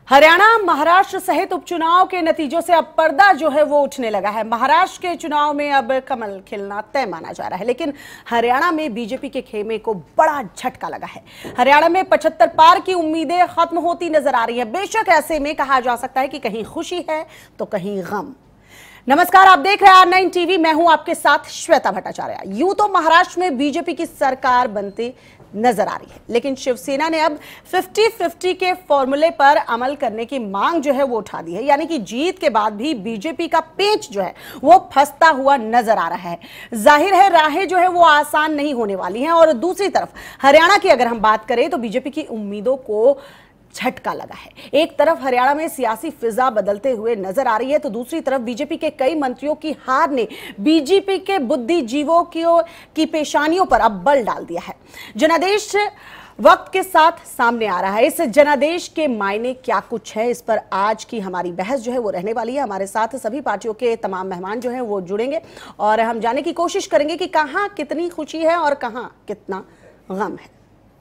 हरियाणा महाराष्ट्र सहित उपचुनाव के नतीजों से अब पर्दा जो है वो उठने लगा है। महाराष्ट्र के चुनाव में अब कमल खिलना तय माना जा रहा है, लेकिन हरियाणा में बीजेपी के खेमे को बड़ा झटका लगा है। हरियाणा में 75 पार की उम्मीदें खत्म होती नजर आ रही है। बेशक ऐसे में कहा जा सकता है कि कहीं खुशी है तो कहीं गम। नमस्कार, आप देख रहे हैं R9 टीवी। मैं हूं आपके साथ श्वेता भट्टाचार्य। यूं तो महाराष्ट्र में बीजेपी की सरकार बनती नजर आ रही है, लेकिन शिवसेना ने अब 50-50 के फॉर्मूले पर अमल करने की मांग जो है वो उठा दी है। यानी कि जीत के बाद भी बीजेपी का पेच जो है वो फंसता हुआ नजर आ रहा है। जाहिर है राहें जो है वो आसान नहीं होने वाली हैं। और दूसरी तरफ हरियाणा की अगर हम बात करें तो बीजेपी की उम्मीदों को झटका लगा है। एक तरफ हरियाणा में सियासी फिजा बदलते हुए नजर आ रही है, तो दूसरी तरफ बीजेपी के कई मंत्रियों की हार ने बीजेपी के बुद्धिजीवों की पेशानियों पर अब बल डाल दिया है। जनादेश वक्त के साथ सामने आ रहा है। इस जनादेश के मायने क्या कुछ है, इस पर आज की हमारी बहस जो है वो रहने वाली है। हमारे साथ सभी पार्टियों के तमाम मेहमान जो हैं वो जुड़ेंगे और हम जानने की कोशिश करेंगे कि कहां कितनी खुशी है और कहां कितना गम है।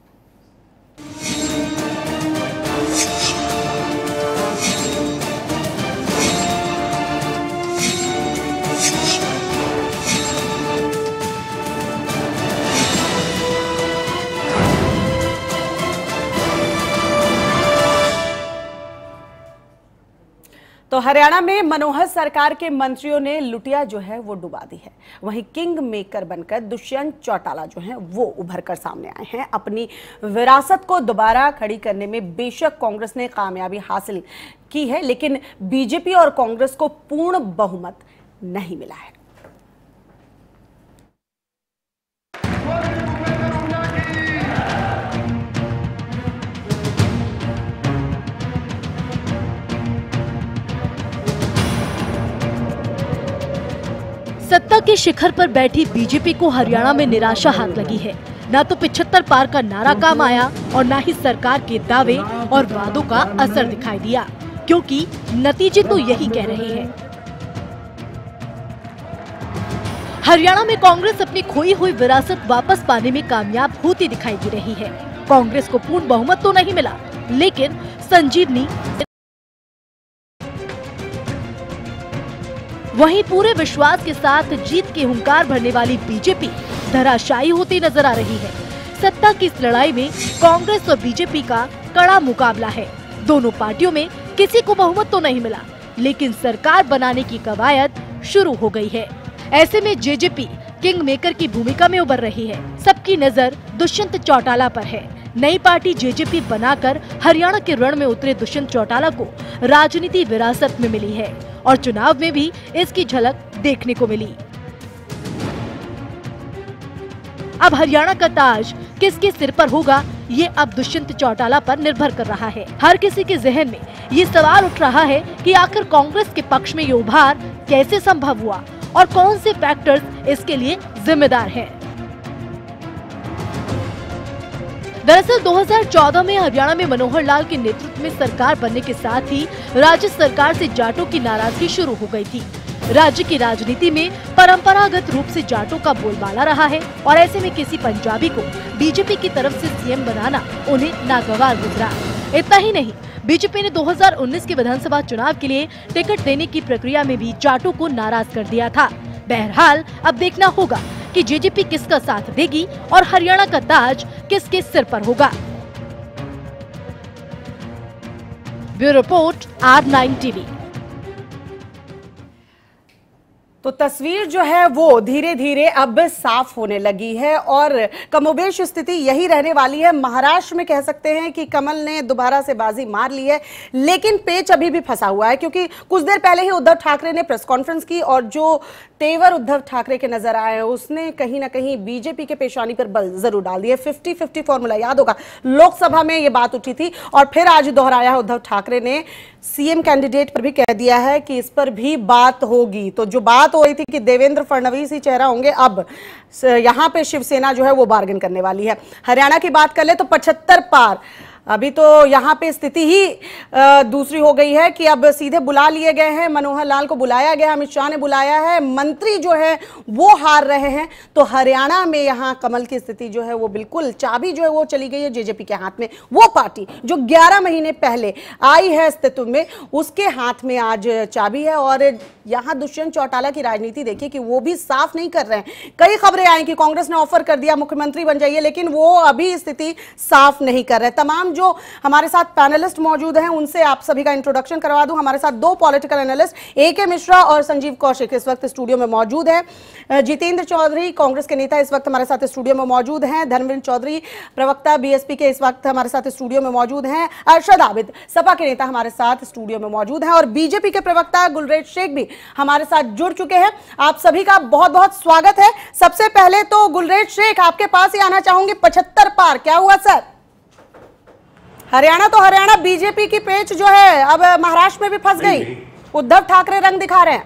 तो हरियाणा में मनोहर सरकार के मंत्रियों ने लुटिया जो है वो डुबा दी है। वहीं किंग मेकर बनकर दुष्यंत चौटाला जो हैं वो उभर कर सामने आए हैं। अपनी विरासत को दोबारा खड़ी करने में बेशक कांग्रेस ने कामयाबी हासिल की है, लेकिन बीजेपी और कांग्रेस को पूर्ण बहुमत नहीं मिला है। सत्ता के शिखर पर बैठी बीजेपी को हरियाणा में निराशा हाथ लगी है। न तो 75 पार का नारा काम आया और न ही सरकार के दावे और वादों का असर दिखाई दिया, क्योंकि नतीजे तो यही कह रहे हैं। हरियाणा में कांग्रेस अपनी खोई हुई विरासत वापस पाने में कामयाब होती दिखाई दे रही है। कांग्रेस को पूर्ण बहुमत तो नहीं मिला, लेकिन संजीवनी वहीं पूरे विश्वास के साथ जीत की हुंकार भरने वाली बीजेपी धराशायी होती नजर आ रही है। सत्ता की इस लड़ाई में कांग्रेस और बीजेपी का कड़ा मुकाबला है। दोनों पार्टियों में किसी को बहुमत तो नहीं मिला, लेकिन सरकार बनाने की कवायद शुरू हो गई है। ऐसे में जेजेपी किंग मेकर की भूमिका में उभर रही है। सबकी नजर दुष्यंत चौटाला पर है। नई पार्टी जेजेपी बनाकर हरियाणा के रण में उतरे दुष्यंत चौटाला को राजनीति विरासत में मिली है और चुनाव में भी इसकी झलक देखने को मिली। अब हरियाणा का ताज किसके सिर पर होगा, ये अब दुष्यंत चौटाला पर निर्भर कर रहा है। हर किसी के जहन में ये सवाल उठ रहा है कि आखिर कांग्रेस के पक्ष में ये उभार कैसे संभव हुआ और कौन से फैक्टर्स इसके लिए जिम्मेदार हैं। दरअसल 2014 में हरियाणा में मनोहर लाल के नेतृत्व में सरकार बनने के साथ ही राज्य सरकार से जाटों की नाराजगी शुरू हो गई थी। राज्य की राजनीति में परंपरागत रूप से जाटों का बोलबाला रहा है और ऐसे में किसी पंजाबी को बीजेपी की तरफ से सीएम बनाना उन्हें नागवार गुजरा। इतना ही नहीं, बीजेपी ने 2019 के विधानसभा चुनाव के लिए टिकट देने की प्रक्रिया में भी जाटों को नाराज कर दिया था। बहरहाल अब देखना होगा कि जेजेपी किसका साथ देगी और हरियाणा का ताज किसके सिर पर होगा। Bureau report R9 TV. तो तस्वीर जो है वो धीरे धीरे अब साफ होने लगी है और कमोबेश स्थिति यही रहने वाली है। महाराष्ट्र में कह सकते हैं कि कमल ने दोबारा से बाजी मार ली है, लेकिन पेच अभी भी फंसा हुआ है, क्योंकि कुछ देर पहले ही उद्धव ठाकरे ने प्रेस कॉन्फ्रेंस की और जो तेवर उद्धव ठाकरे के नजर आए उसने कहीं ना कहीं बीजेपी के पेशानी पर बल जरूर डाल दिया। 50-50 फॉर्मूला याद होगा, लोकसभा में ये बात उठी थी और फिर आज दोहराया है उद्धव ठाकरे ने। सीएम कैंडिडेट पर भी कह दिया है कि इस पर भी बात होगी। तो जो बात हो रही थी कि देवेंद्र फडणवीस ही चेहरा होंगे, अब यहाँ पे शिवसेना जो है वो बार्गेन करने वाली है। हरियाणा की बात कर ले तो 75 पार अभी तो यहाँ पे स्थिति ही दूसरी हो गई है कि अब सीधे बुला लिए गए हैं, मनोहर लाल को बुलाया गया, अमित शाह ने बुलाया है, मंत्री जो है वो हार रहे हैं। तो हरियाणा में यहाँ कमल की स्थिति जो है वो बिल्कुल, चाबी जो है वो चली गई है जेजेपी के हाथ में। वो पार्टी जो 11 महीने पहले आई है अस्तित्व में, उसके हाथ में आज चाबी है। और यहाँ दुष्यंत चौटाला की राजनीति देखिए कि वो भी साफ नहीं कर रहे हैं। कई खबरें आई कि कांग्रेस ने ऑफर कर दिया मुख्यमंत्री बन जाइए, लेकिन वो अभी स्थिति साफ नहीं कर रहे। तमाम जो हमारे साथ पैनलिस्ट मौजूद हैं उनसे आप सभी का इंट्रोडक्शन करवा दूं। हमारे साथ दो पॉलिटिकल एनालिस्ट AK मिश्रा और संजीव कौशिक इस वक्त स्टूडियो में मौजूद हैं। जितेंद्र चौधरी कांग्रेस के नेता इस वक्त हमारे साथ स्टूडियो में मौजूद हैं। धर्मेंद्र चौधरी प्रवक्ता BSP के इस वक्त हमारे साथ स्टूडियो में मौजूद हैं। अरशद आबिद सपा के नेता हमारे साथ स्टूडियो में मौजूद हैं और BJP के प्रवक्ता गुलरेज शेख भी हमारे साथ जुड़ चुके हैं। आप सभी का बहुत बहुत स्वागत है। सबसे पहले तो गुलरेज शेख आपके पास ही आना चाहूंगी। 75 पार क्या हुआ सर? हरियाणा तो हरियाणा, बीजेपी की पेच जो है अब महाराष्ट्र में भी फंस गई। उद्धव ठाकरे रंग दिखा रहे हैं।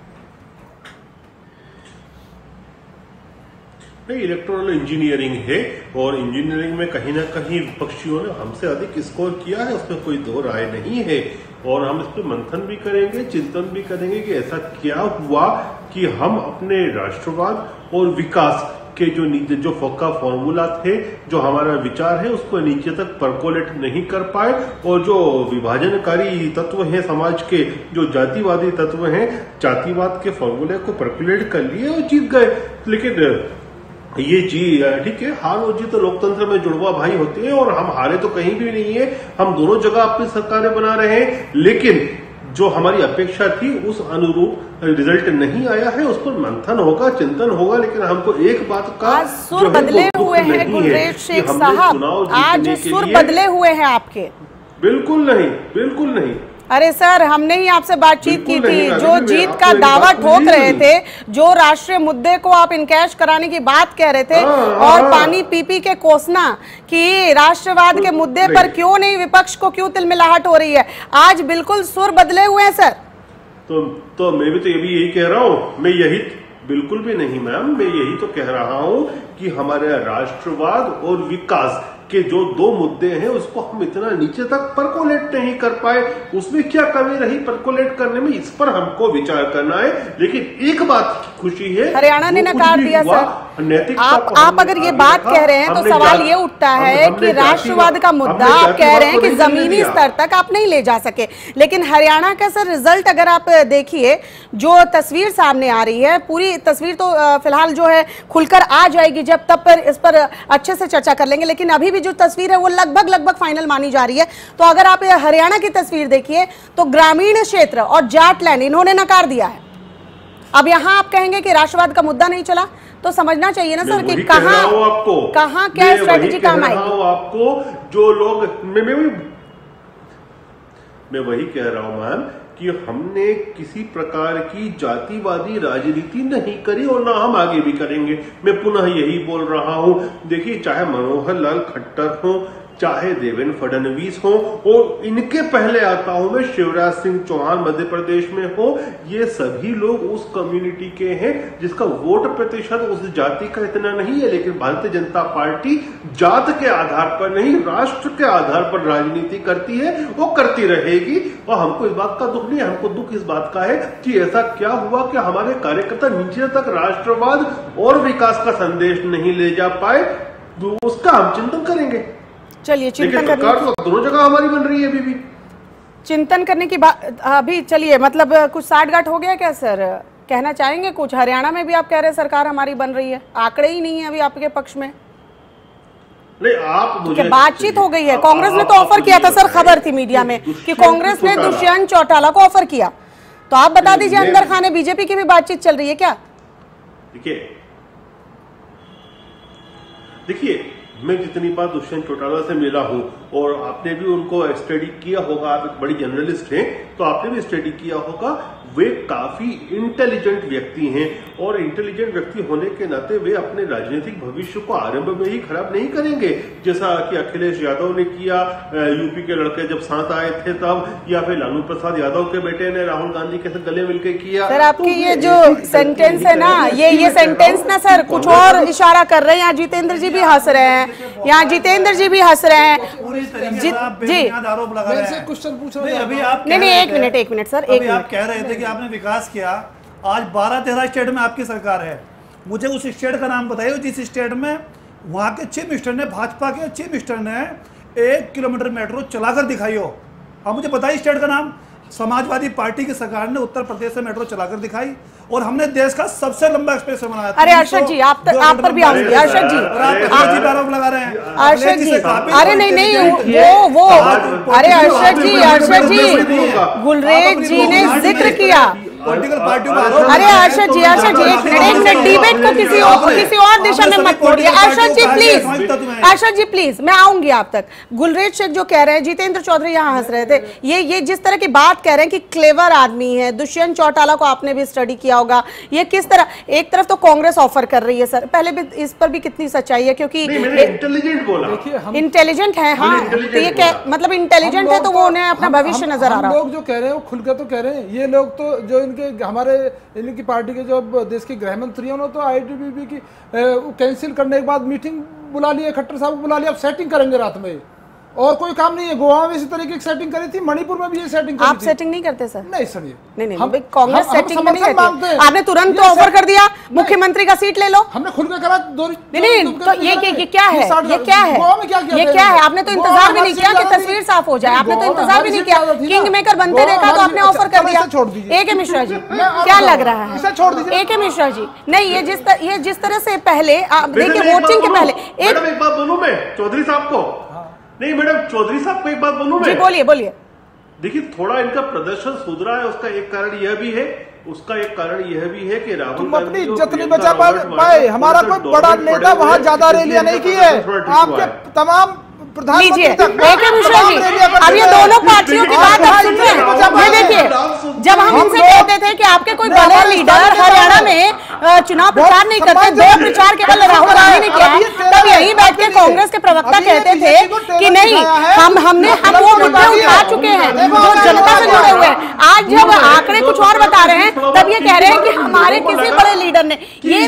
इलेक्टोरल इंजीनियरिंग है और इंजीनियरिंग में कहीं ना कहीं विपक्षियों ने हमसे अधिक स्कोर किया है, उसमें कोई दो राय नहीं है। और हम इस पर मंथन भी करेंगे, चिंतन भी करेंगे कि ऐसा क्या हुआ कि हम अपने राष्ट्रवाद और विकास के जो फोका फॉर्मूला थे, जो हमारा विचार है, उसको नीचे तक परकोलेट नहीं कर पाए। और जो विभाजनकारी तत्व हैं समाज के, जो जातिवादी तत्व हैं, जातिवाद के फॉर्मूले को परकोलेट कर लिए और जीत गए। लेकिन ये ठीक है, हार और जीत तो लोकतंत्र में जुड़वा भाई होते हैं और हम हारे तो कहीं भी नहीं है। हम दोनों जगह अपनी सरकारें बना रहे हैं, लेकिन जो हमारी अपेक्षा थी उस अनुरूप रिजल्ट नहीं आया है। उस पर मंथन होगा, चिंतन होगा, लेकिन हमको एक बात का आज सुर बदले हुए हैं गुलरेज शेख साहब, आज सुर बदले हुए हैं आपके। बिल्कुल नहीं, बिल्कुल नहीं। अरे सर, हमने ही आपसे बातचीत की थी। जो जीत का दावा ठोक रहे थे, जो राष्ट्रीय मुद्दे को आप इनकैश कराने की बात कह रहे थे और पानी पी पी के कोसना कि राष्ट्रवाद के मुद्दे पर क्यों नहीं, विपक्ष को क्यों तिलमिलाहट हो रही है, आज बिल्कुल सुर बदले हुए हैं सर। तो मैं भी तो यही कह रहा हूँ। मैं यही बिल्कुल भी नहीं मैम, मैं यही तो कह रहा हूँ कि हमारे राष्ट्रवाद और विकास के जो दो मुद्दे हैं उसको हम इतना नीचे तक परकोलेट नहीं कर पाए। उसमें क्या कमी रही परकोलेट करने में, इस पर हमको विचार करना है। लेकिन एक बात की खुशी है, हरियाणा ने नकार दिया सर। आप अगर ये बात कह रहे हैं तो सवाल ये उठता है कि राष्ट्रवाद का मुद्दा आप कह रहे हैं कि जमीनी स्तर तक आप नहीं ले जा सके, लेकिन हरियाणा का सर रिजल्ट अगर आप देखिए, जो तस्वीर सामने आ रही है, पूरी तस्वीर तो फिलहाल जो है खुलकर आ जाएगी जब तब पर इस पर अच्छे से चर्चा कर लेंगे, लेकिन अभी भी जो तस्वीर है वो लगभग फाइनल मानी जा रही है। तो अगर आप हरियाणा की तस्वीर देखिए तो ग्रामीण क्षेत्र और जाटलैंड इन्होंने नकार दिया है। अब यहां आप कहेंगे कि राष्ट्रवाद का मुद्दा नहीं चला, तो समझना चाहिए ना सर कि कहां क्या स्ट्रेटेजी काम आएगी। आपको जो लोग, मैं वही कह रहा हूं मैम कि हमने किसी प्रकार की जातिवादी राजनीति नहीं करी और ना हम आगे भी करेंगे। मैं पुनः यही बोल रहा हूं। देखिए, चाहे मनोहर लाल खट्टर हो, चाहे देवेंद्र फडणवीस हो, और इनके पहले आता हूं मैं शिवराज सिंह चौहान मध्य प्रदेश में हो, ये सभी लोग उस कम्युनिटी के हैं जिसका वोट प्रतिशत उस जाति का इतना नहीं है। लेकिन भारतीय जनता पार्टी जात के आधार पर नहीं, राष्ट्र के आधार पर राजनीति करती है, वो करती रहेगी। और हमको इस बात का दुख नहीं, हमको दुख इस बात का है कि ऐसा क्या हुआ कि हमारे कार्यकर्ता नीचे तक राष्ट्रवाद और विकास का संदेश नहीं ले जा पाए। उसका हम चिंतन करेंगे। चलिए, चिंतन करने तो दोनों जगह हमारी बन रही है, अभी भी चिंतन करने की बात। अभी चलिए, मतलब कुछ साठगांठ हो गया क्या सर? कहना चाहेंगे कुछ? हरियाणा में भी आप कह रहे हैं सरकार हमारी बन रही है, आंकड़े ही नहीं है अभी आपके पक्ष में। नहीं, आप मुझे बातचीत हो गई है। कांग्रेस ने तो ऑफर किया था सर, खबर थी मीडिया में कि कांग्रेस ने दुष्यंत चौटाला को ऑफर किया। तो आप बता दीजिए, अंदर खाने बीजेपी की भी बातचीत चल रही है क्या? देखिए, मैं जितनी बार दुष्यंत चौटाला से मिला हूं और आपने भी उनको स्टडी किया होगा, आप एक बड़ी जर्नलिस्ट हैं, तो तो आपने भी स्टडी किया होगा, वे काफी इंटेलिजेंट व्यक्ति हैं और इंटेलिजेंट व्यक्ति होने के नाते वे अपने राजनीतिक भविष्य को आरंभ में ही खराब नहीं करेंगे, जैसा कि अखिलेश यादव ने किया, यूपी के लड़के जब साथ आए थे तब, या फिर लालू प्रसाद यादव के बेटे ने राहुल गांधी के साथ गले मिलकर किया। सर आपकी ये जो सेंटेंस है ना, ये सेंटेंस ना सर कुछ और इशारा कर रहे हैं। यहाँ जितेंद्र जी भी हंस रहे हैं, यहाँ जितेंद्र जी भी हंस रहे हैं जी। आरोप लगा रहे हैं, क्वेश्चन पूछ रहे हैं। अभी आप नहीं एक मिनट सर, एक मिनट। आप कह रहे थे कि आपने विकास किया, आज 12-13 स्टेट में आपकी सरकार है। मुझे उस स्टेट का नाम बताइए जिस स्टेट में वहां के चीफ मिनिस्टर ने, भाजपा के चीफ मिनिस्टर ने 1 किलोमीटर मेट्रो चलाकर दिखाई हो। आप मुझे बताइए स्टेट का नाम। समाजवादी पार्टी की सरकार ने उत्तर प्रदेश से मेट्रो चलाकर दिखाई और हमने देश का सबसे लंबा एक्सप्रेस बनाया। अरे अर्शद जी आप पर भी आऊंगी। अर्शद जी आरोप लगा रहे हैं। अर्शद जी अरे नहीं वो अरे अर्शद जी गुलरेज जी ने जिक्र किया। पॉलिटिकल पार्टियों का अरे अर्शद जी एक मिनट डिबेट को किसी और दिशा में मत मोड़िए। अर्शद जी प्लीज मैं आऊंगी आप तक। गुलरेज शेख जो कह रहे हैं, जितेंद्र चौधरी यहाँ हंस रहे थे, ये जिस तरह की बात कह रहे हैं कि क्लेवर आदमी है, दुष्यंत चौटाला को आपने भी स्टडी किया होगा, ये किस तरह, एक तरफ तो कांग्रेस ऑफर कर रही है सर, पहले भी इस पर भी कितनी सच्चाई है, क्योंकि इंटेलिजेंट बोला, इंटेलिजेंट है। हाँ तो ये मतलब इंटेलिजेंट है तो वो उन्हें अपना भविष्य नजर आ रहा है। लोग जो कह रहे हैं वो खुलकर तो कह रहे हैं, ये लोग तो जो इनके हमारे इनकी पार्टी के जो देश के गृह मंत्री हैं उन्होंने तो आईटीबीपी की कैंसिल करने के बाद मीटिंग बुला ली है, खट्टर साहब को बुला लिया, अब सेटिंग करेंगे रात में और कोई काम नहीं है। गोवा में इसी तरीके की सेटिंग करी थी, मणिपुर में भी ये सेटिंग करी आप थी। सेटिंग नहीं करते सर? नहीं सर, नहीं कांग्रेस सेटिंग में नहीं करती। आपने तुरंत तो ऑफर कर दिया मुख्यमंत्री का सीट ले लो, हमने खुल के करा। नहीं तो ये क्या है, ये क्या है? आपने तो इंतजार भी नहीं किया कि तस्वीर साफ हो जाए, आपने तो इंतजार भी नहीं किया। किंग मेकर बनते देखा तो आपने ऑफर कर दिया। ए के मिश्रा जी क्या लग रहा है? छोड़ दीजिए ए के मिश्रा जी। नहीं ये जिस तरह से पहले देखिए वोटिंग के पहले एक बात बोलूं मैं चौधरी साहब को, नहीं मैडम चौधरी साहब को एक बात बोलूं मैं। बोलिए। देखिए थोड़ा इनका प्रदर्शन सुधरा है, उसका एक कारण यह भी है कि राहुल तुम अपनी इज्जत नहीं बचा पाए। हमारा कोई बड़ा नेता वहां ज्यादा रैलियां नहीं की है, आपके तमाम लीजिए ए.के. मिश्रा जी, अब ये दोनों पार्टियों की बात आप सुन रहे हैं। ये देखिए जब हम इनसे कहते थे कि आपके कोई बड़े लीडर हरियाणा में चुनाव प्रचार नहीं करते, दो प्रचार केवल राहुल गांधी ने किया, तब यहीं बैठ के कांग्रेस के प्रवक्ता कहते थे कि नहीं हम वो मुद्दे उठा चुके हैं जो जनता से जुड़े हुए हैं। आज जब आंकड़े कुछ और बता रहे हैं तब ये कह रहे हैं कि हमारे किसी बड़े लीडर ने ये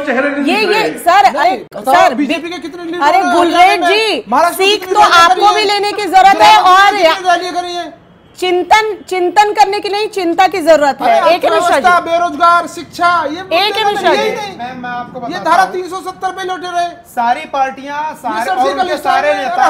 सर बीजेपी के कितने लीडर? अरे गुलरेज जी सीख तो आपको भी लेने की जरूरत है और चिंतन करने की नहीं, चिंता की जरूरत है। एक बेरोजगार, शिक्षा, ये एक मिश्रा जी मैं आपको ये धारा 370 पे लौटे रहे सारी पार्टियां सारे नेता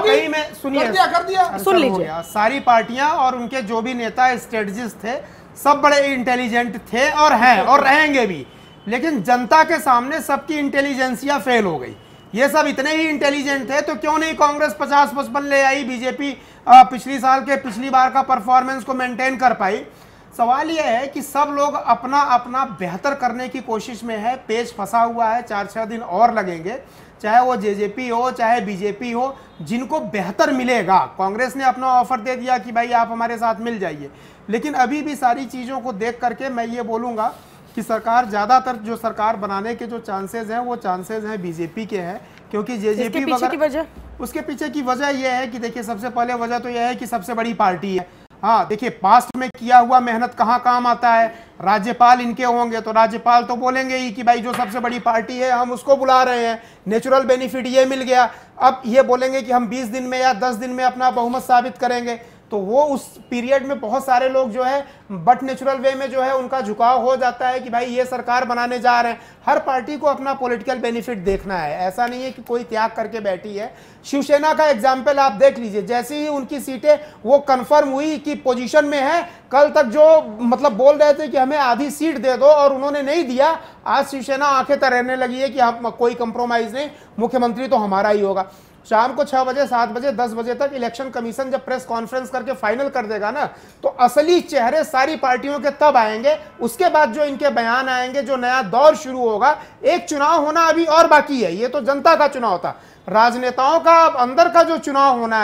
सुन लीजिए, सारी पार्टियां और उनके जो भी नेता स्ट्रेटजिस्ट थे सब बड़े इंटेलिजेंट थे और हैं और रहेंगे भी, लेकिन जनता के सामने सबकी इंटेलिजेंसिया फेल हो गई। ये सब इतने ही इंटेलिजेंट थे तो क्यों नहीं कांग्रेस 50-55 ले आई, बीजेपी पिछली बार का परफॉर्मेंस को मेंटेन कर पाई। सवाल यह है कि सब लोग अपना अपना बेहतर करने की कोशिश में है, पेच फंसा हुआ है, 4-6 दिन और लगेंगे, चाहे वो जेजेपी हो चाहे बीजेपी हो, जिनको बेहतर मिलेगा। कांग्रेस ने अपना ऑफर दे दिया कि भाई आप हमारे साथ मिल जाइए, लेकिन अभी भी सारी चीज़ों को देख करके मैं ये बोलूँगा कि सरकार ज़्यादातर जो सरकार बनाने के जो चांसेस हैं वो चांसेस हैं बीजेपी के हैं, क्योंकि जेजेपी उसके पीछे की वजह यह है कि देखिए सबसे पहले वजह तो यह है कि सबसे बड़ी पार्टी है। हाँ देखिए पास्ट में किया हुआ मेहनत कहाँ काम आता है। राज्यपाल इनके होंगे तो राज्यपाल तो बोलेंगे ही कि भाई जो सबसे बड़ी पार्टी है हम उसको बुला रहे हैं, नेचुरल बेनिफिट ये मिल गया। अब ये बोलेंगे कि हम 20 दिन में या 10 दिन में अपना बहुमत साबित करेंगे, तो वो उस पीरियड में बहुत सारे लोग जो है बट नेचुरल वे में जो है उनका झुकाव हो जाता है कि भाई ये सरकार बनाने जा रहे हैं। हर पार्टी को अपना पॉलिटिकल बेनिफिट देखना है, ऐसा नहीं है कि कोई त्याग करके बैठी है। शिवसेना का एग्जाम्पल आप देख लीजिए, जैसे ही उनकी सीटें वो कंफर्म हुई कि पोजीशन में है, कल तक जो मतलब बोल रहे थे कि हमें आधी सीट दे दो और उन्होंने नहीं दिया, आज शिवसेना आंखें तैरने लगी है कि हम कोई कंप्रोमाइज नहीं, मुख्यमंत्री तो हमारा ही होगा। शाम को 6 बजे 7 बजे 10 बजे तक इलेक्शन कमीशन जब प्रेस कॉन्फ्रेंस करके फाइनल कर देगा ना, तो असली चेहरे सारी पार्टियों के तब आएंगे। उसके बाद जो इनके बयान आएंगे, जो नया दौर शुरू होगा। एक चुनाव होना अभी और बाकी है, ये तो जनता का चुनाव था। राजनेताओं का अंदर का जो चुनाव होना है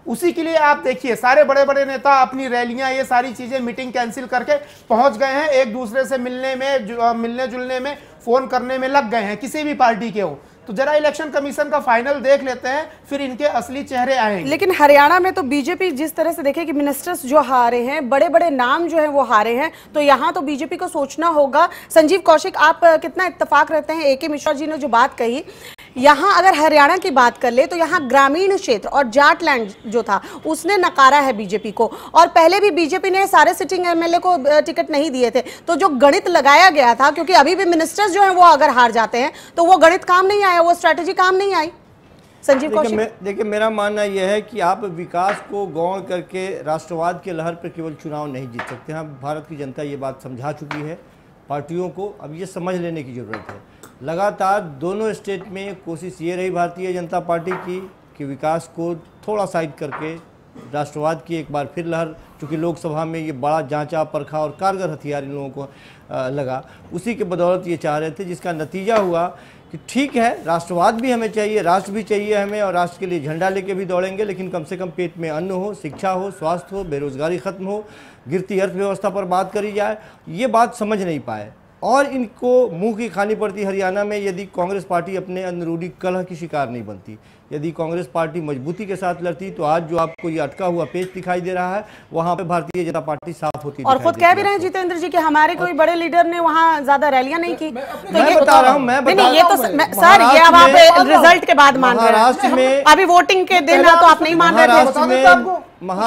उसी के लिए आप देखिए सारे बड़े बड़े नेता अपनी रैलियां, ये सारी चीजें, मीटिंग कैंसिल करके पहुंच गए हैं, एक दूसरे से मिलने जुलने में, फोन करने में लग गए हैं, किसी भी पार्टी के हो। तो जरा इलेक्शन कमीशन का फाइनल देख लेते हैं, फिर इनके असली चेहरे आएंगे। लेकिन हरियाणा में तो बीजेपी जिस तरह से देखे कि मिनिस्टर्स जो हारे हैं, बड़े बड़े नाम जो है वो हारे हैं, तो यहाँ तो बीजेपी को सोचना होगा। संजीव कौशिक, आप कितना इत्तेफाक रहते हैं AK मिश्रा जी ने जो बात कही, यहाँ अगर हरियाणा की बात कर ले तो यहाँ ग्रामीण क्षेत्र और जाटलैंड जो था उसने नकारा है बीजेपी को, और पहले भी बीजेपी ने सारे सिटिंग MLA को टिकट नहीं दिए थे। तो जो गणित लगाया गया था, क्योंकि अभी भी मिनिस्टर्स जो हैं वो अगर हार जाते हैं तो वो गणित काम नहीं आया, वो स्ट्रैटेजी काम नहीं आई। संजीव कौशिक, देखिए मेरा मानना यह है कि आप विकास को गौण करके राष्ट्रवाद के लहर पर केवल चुनाव नहीं जीत सकते हैं। भारत की जनता ये बात समझा चुकी है पार्टियों को, अब ये समझ लेने की जरूरत है। लगातार दोनों स्टेट में कोशिश ये रही भारतीय जनता पार्टी की कि विकास को थोड़ा साइड करके राष्ट्रवाद की एक बार फिर लहर, चूँकि लोकसभा में ये बड़ा जांचा परखा और कारगर हथियार इन लोगों को लगा, उसी के बदौलत ये चाह रहे थे, जिसका नतीजा हुआ कि ठीक है राष्ट्रवाद भी हमें चाहिए, राष्ट्र भी चाहिए हमें, और राष्ट्र के लिए झंडा लेके भी दौड़ेंगे, लेकिन कम से कम पेट में अन्न हो, शिक्षा हो, स्वास्थ्य हो, बेरोजगारी खत्म हो, गिरती अर्थव्यवस्था पर बात करी जाए। ये बात समझ नहीं पाए और इनको मुंह की खानी पड़ती हरियाणा में, यदि कांग्रेस पार्टी अपने अंदरूनी कलह की शिकार नहीं बनती। यदि कांग्रेस पार्टी मजबूती के साथ लड़ती तो आज जो आपको ये अटका हुआ पेच दिखाई दे रहा है, वहां पे भारतीय जनता पार्टी साफ होती और खुद कह भी रहे हैं जितेंद्र जी कि हमारे कोई बड़े लीडर ने वहां ज्यादा रैलियां नहीं की। मैं बता रहा हूं ये तो सर ये अब आप रिजल्ट के बाद मान रहे हैं। महाराष्ट्र में अभी वोटिंग के दिन तो आप नहीं मान रहे थे।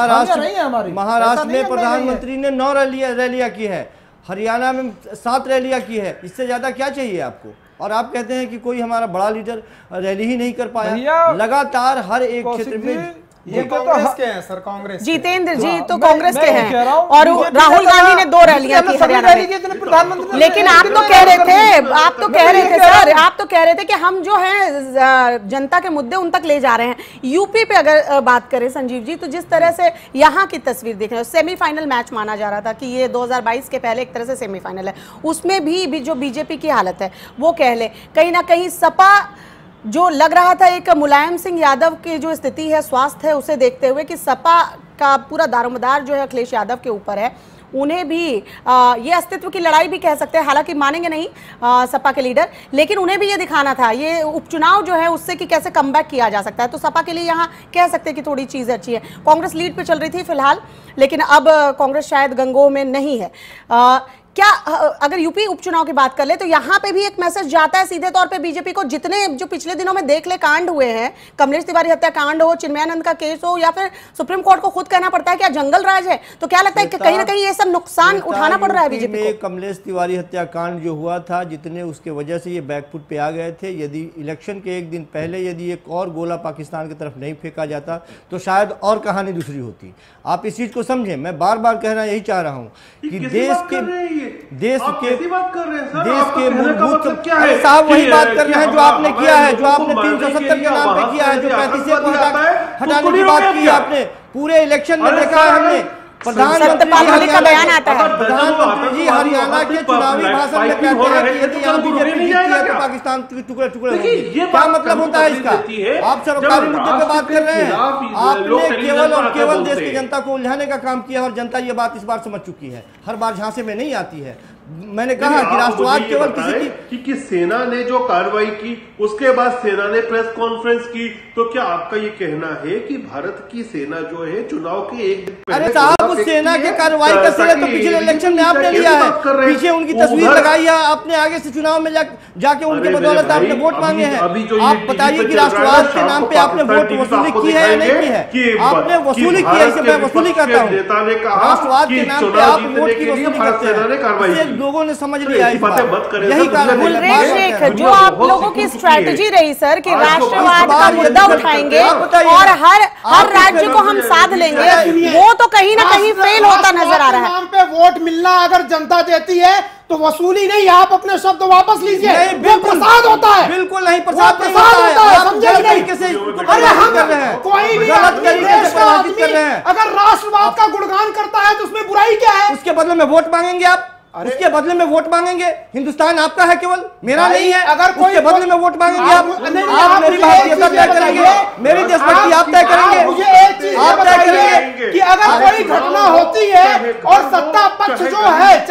महाराष्ट्र में प्रधानमंत्री ने 9 रैलियां की है, हरियाणा में 7 रैलियां की है, इससे ज्यादा क्या चाहिए आपको? और आप कहते हैं कि कोई हमारा बड़ा लीडर रैली ही नहीं कर पाया। लगातार हर एक क्षेत्र में ये कांग्रेस के हैं सर, कांग्रेस जितेंद्र जी तो कांग्रेस के हैं, और राहुल गांधी ने 2 रैलियां की हरियाणा में। लेकिन आप तो कह रहे थे सर, आप तो कह रहे थे कि हम जो है जनता के मुद्दे उन तक ले जा रहे हैं। यूपी पे अगर बात करें संजीव जी, तो जिस तरह से यहाँ की तस्वीर देख रहे हो, सेमीफाइनल मैच माना जा रहा था कि ये 2022 के पहले एक तरह से सेमीफाइनल है, उसमें भी जो बीजेपी की हालत है वो कह ले कहीं ना कहीं सपा जो लग रहा था एक मुलायम सिंह यादव की जो स्थिति है, स्वास्थ्य है, उसे देखते हुए कि सपा का पूरा दारोमदार जो है अखिलेश यादव के ऊपर है, उन्हें भी ये अस्तित्व की लड़ाई भी कह सकते हैं। हालांकि मानेंगे नहीं सपा के लीडर, लेकिन उन्हें भी ये दिखाना था ये उपचुनाव जो है उससे कि कैसे कमबैक किया जा सकता है। तो सपा के लिए यहाँ कह सकते हैं कि थोड़ी चीज़ अच्छी है। कांग्रेस लीड पे चल रही थी फिलहाल, लेकिन अब कांग्रेस शायद गंगोह में नहीं है। क्या अगर यूपी उपचुनाव की बात कर ले तो यहाँ पे भी एक मैसेज जाता है सीधे तौर पे बीजेपी को, जितने जो पिछले दिनों में देख ले कांड हुए हैं, कमलेश तिवारी हत्याकांड हो, चिन्मयानंद का केस हो, या फिर सुप्रीम कोर्ट को खुद कहना पड़ता है क्या जंगल राज है, तो क्या लगता है कि कहीं ना कहीं ये सब नुकसान उठाना पड़ रहा है बीजेपी को? कमलेश तिवारी हत्याकांड जो हुआ था, जितने उसके वजह से ये बैकफुट पे आ गए थे, यदि इलेक्शन के एक दिन पहले यदि एक और गोला पाकिस्तान की तरफ नहीं फेंका जाता तो शायद और कहानी दूसरी होती। आप इस चीज को समझें, मैं बार बार कहना यही चाह रहा हूँ कि देश के मूलभूत साहब वही बात कर रहे हैं जो आपने किया है, जो आपने 370 के नाम पे किया है, जो 35 को हटाने की बात की है आपने। पूरे इलेक्शन में देखा है हमने, प्रधानमंत्री का बयान आता है, प्रधानमंत्री जी हरियाणा के चुनावी भाषण में कहते हैं कि यदि यहाँ बीजेपी जीतती है तो पाकिस्तान के टुकड़े टुकड़े होंगे। क्या मतलब होता है इसका? आप सरकारी मुद्दे पे बात कर रहे हैं, आपने केवल और केवल देश की जनता को उलझाने का काम किया, और जनता ये बात इस बार समझ चुकी है, हर बार झांसे में नहीं आती है। मैंने कहा कि राष्ट्रवाद केवल किसी की सेना ने जो कार्रवाई की, उसके बाद सेना ने प्रेस कॉन्फ्रेंस की, तो क्या आपका ये कहना है कि भारत की सेना जो है चुनाव के एक दिन पहले? अरे साहब, उस सेना के कार्रवाई का श्रेय तो पिछले इलेक्शन में आपने लिया है, पीछे उनकी तस्वीर लगाई है आपने, आगे से चुनाव में जाके उनके बदौलत आपने वोट मांगे हैं। आप बताइए कि राष्ट्रवाद के नाम पे आपने वोट वसूली की है या नहीं की है? आपने वसूली की है, इसे मैं वसूली करता हूँ। राष्ट्रवाद के नाम पे आप वोट की वसूली करते हैं, लोगों ने समझ लिया। यही कारण गुलरेज शेख, जो आप लोगों की स्ट्रैटेजी रही सर कि राष्ट्रवाद का मुद्दा उठाएंगे और हर राज्य को हम साध लेंगे, वो तो कहीं ना कहीं फेल होता नजर आ रहा है। नाम पे वोट मिलना अगर जनता देती है तो वसूली नहीं, आप अपने शब्द वापस लीजिए। वो प्रसाद होता है, बिल्कुल नहीं, प्रसाद होता है, समझे नहीं? अरे हम कोई भी अगर राष्ट्रवाद का गुणगान करता है तो उसमें बुराई क्या है? उसके बदले में वोट मांगेंगे आप, उसके बदले में वोट मांगेंगे। हिंदुस्तान आपका है केवल, मेरा नहीं है। अगर उसके बदले में वोट मांगेंगे आप मेरी भारतीयता तय करेंगे, मेरी देशभक्ति आप तय करेंगे। मुझे एक चीज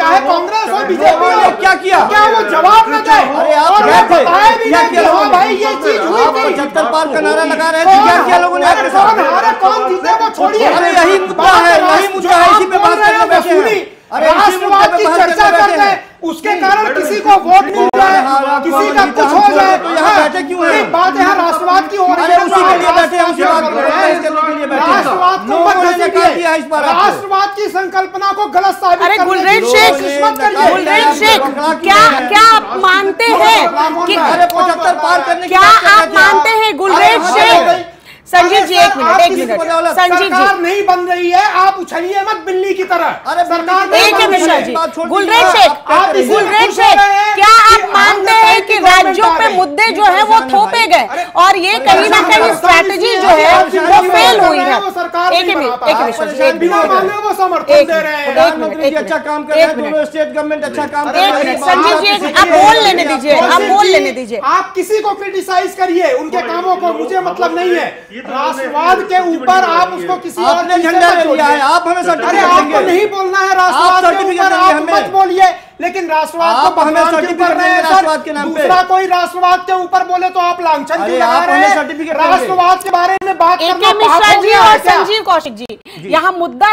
चाहे कांग्रेस हो बीजेपी हो, क्या किया? क्या वो जवाब न दे? अरे आप और गए थे, बताए भी क्या नहीं किया कि हाँ लोगों भाई ने? ये चीज हुई आप थी। 75 पार का नारा लगा रहे थे, क्या किया लोगों ने आपके साथ? कौन जीते वो छोड़िए, अरे यही मुद्दा है, यही मुद्दा है, इसी पे बात करने बैठे हैं। अरे राष्ट्रवाद की चर्चा करते हैं, उसके कारण किसी को वोट मिल जाए, किसी का कुछ हो जाए, तो यहाँ बैठे क्यों हैं? बात यहाँ राष्ट्रवाद की हो रही है। अरे उसी के लिए बैठे हैं, उसी बात को ऑर्गेनाइज करने के लिए बैठे हैं। राष्ट्रवाद को लोगों मत ने नकार घसीटिए। दिया इस बार आपको। राष्ट्रवाद की संकल्पना को गलत साबित अरे करने गुलरेज की शेख, कोशिश मत करिए। गुलरेज शेख, क्या आप मानते हैं कि अरे 75 पार करने की क्या बात कर रहे आप थे मानते हैं गुलरेज शेख? संजीव जी एक मिनट, संजीव सरकार जी नहीं बन रही है, आप उछलिए मत बिल्ली की तरह। अरे सरकार एक एक मिनट जी, गुलरेज शेख, आप इसी गुलरेज खुश हो शेख, रहे हैं क्या आप कि मानते हम हैं कि राज्यों पे मुद्दे जो है वो थोपे गए और ये कहीं ना कहीं स्ट्रैटेजी जो है वो फेल हुई है? एक मिनट, बिना मांगे वो समर्थन दे रहे हैं। प्रधानमंत्री जी अच्छा काम कर रहे हैं, दोनों स्टेट गवर्नमेंट अच्छा काम कर रहे हैं। संजीव जी आप बोल लेने दीजिए, आप बोल लेने दीजिए। आप किसी को क्रिटिसाइज करिए, उनके कामों को, मुझे मतलब नहीं है। राष्ट्रवाद के ऊपर आप उसको किसी और आपने चीज से झंडा मत ले लिया है, जोड़िए। आप हमें अरे सर्टिफिकेट आपको देंगे। नहीं बोलना है राष्ट्रवाद के सर्टिफिकेट ऊपर, देंगे आप हमें। मत बोलिए, लेकिन राष्ट्रवाद आप को हमें भगवान के सर्टिफिकेट ऊपर रहे देंगे हैं राष्ट्रवाद के सर। नाम पे। दूसरा कोई राष्ट्रवाद के ऊपर बोले तो आप लांछन अरे क्यों लगा आप रहे हमें हैं? सर्टिफिकेट देंगे। राष्ट्रवाद के बारे में बात ए करना के मिश्रा पाप हो जी गया और है क्या? संजीव कौशिक जी, यहाँ मुद्दा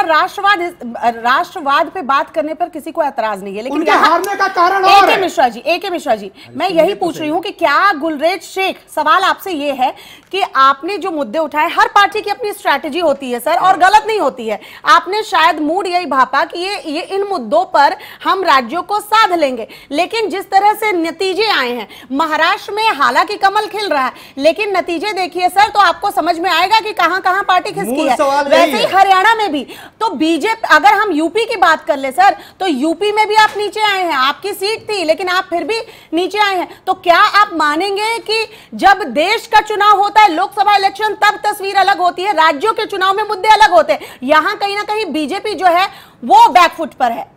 राष्ट्रवाद पे बात करने पर किसी को ऐतराज नहीं है, लेकिन उनके यहाँ हारने का कारण ए और के है। मिश्रा जी मैं यही पूछ रही हूँ कि क्या गुलरेज शेख, सवाल आपसे ये है कि आपने जो मुद्दे उठाए, हर पार्टी की अपनी स्ट्रैटेजी होती है सर और गलत नहीं होती है। आपने शायद मूड यही भापा कि ये इन मुद्दों पर हम राज्यों को साध लेंगे, लेकिन जिस तरह से नतीजे आए हैं महाराष्ट्र में, हालांकि कमल खिल रहा है लेकिन नतीजे देखिए सर तो आपको समझ में आएगा कि कहां कहां पार्टी खिसकी है। वैसे ही हरियाणा में भी तो बीजेपी, अगर हम यूपी की बात कर ले सर तो यूपी में भी आप नीचे आए हैं, आपकी सीट थी लेकिन आप फिर भी नीचे आए हैं। तो क्या आप मानेंगे कि जब देश का चुनाव होता है, लोकसभा इलेक्शन, तब तस्वीर अलग होती है, राज्यों के चुनाव में मुद्दे अलग होते हैं। यहां कहीं ना कहीं बीजेपी जो है वो बैकफुट पर है।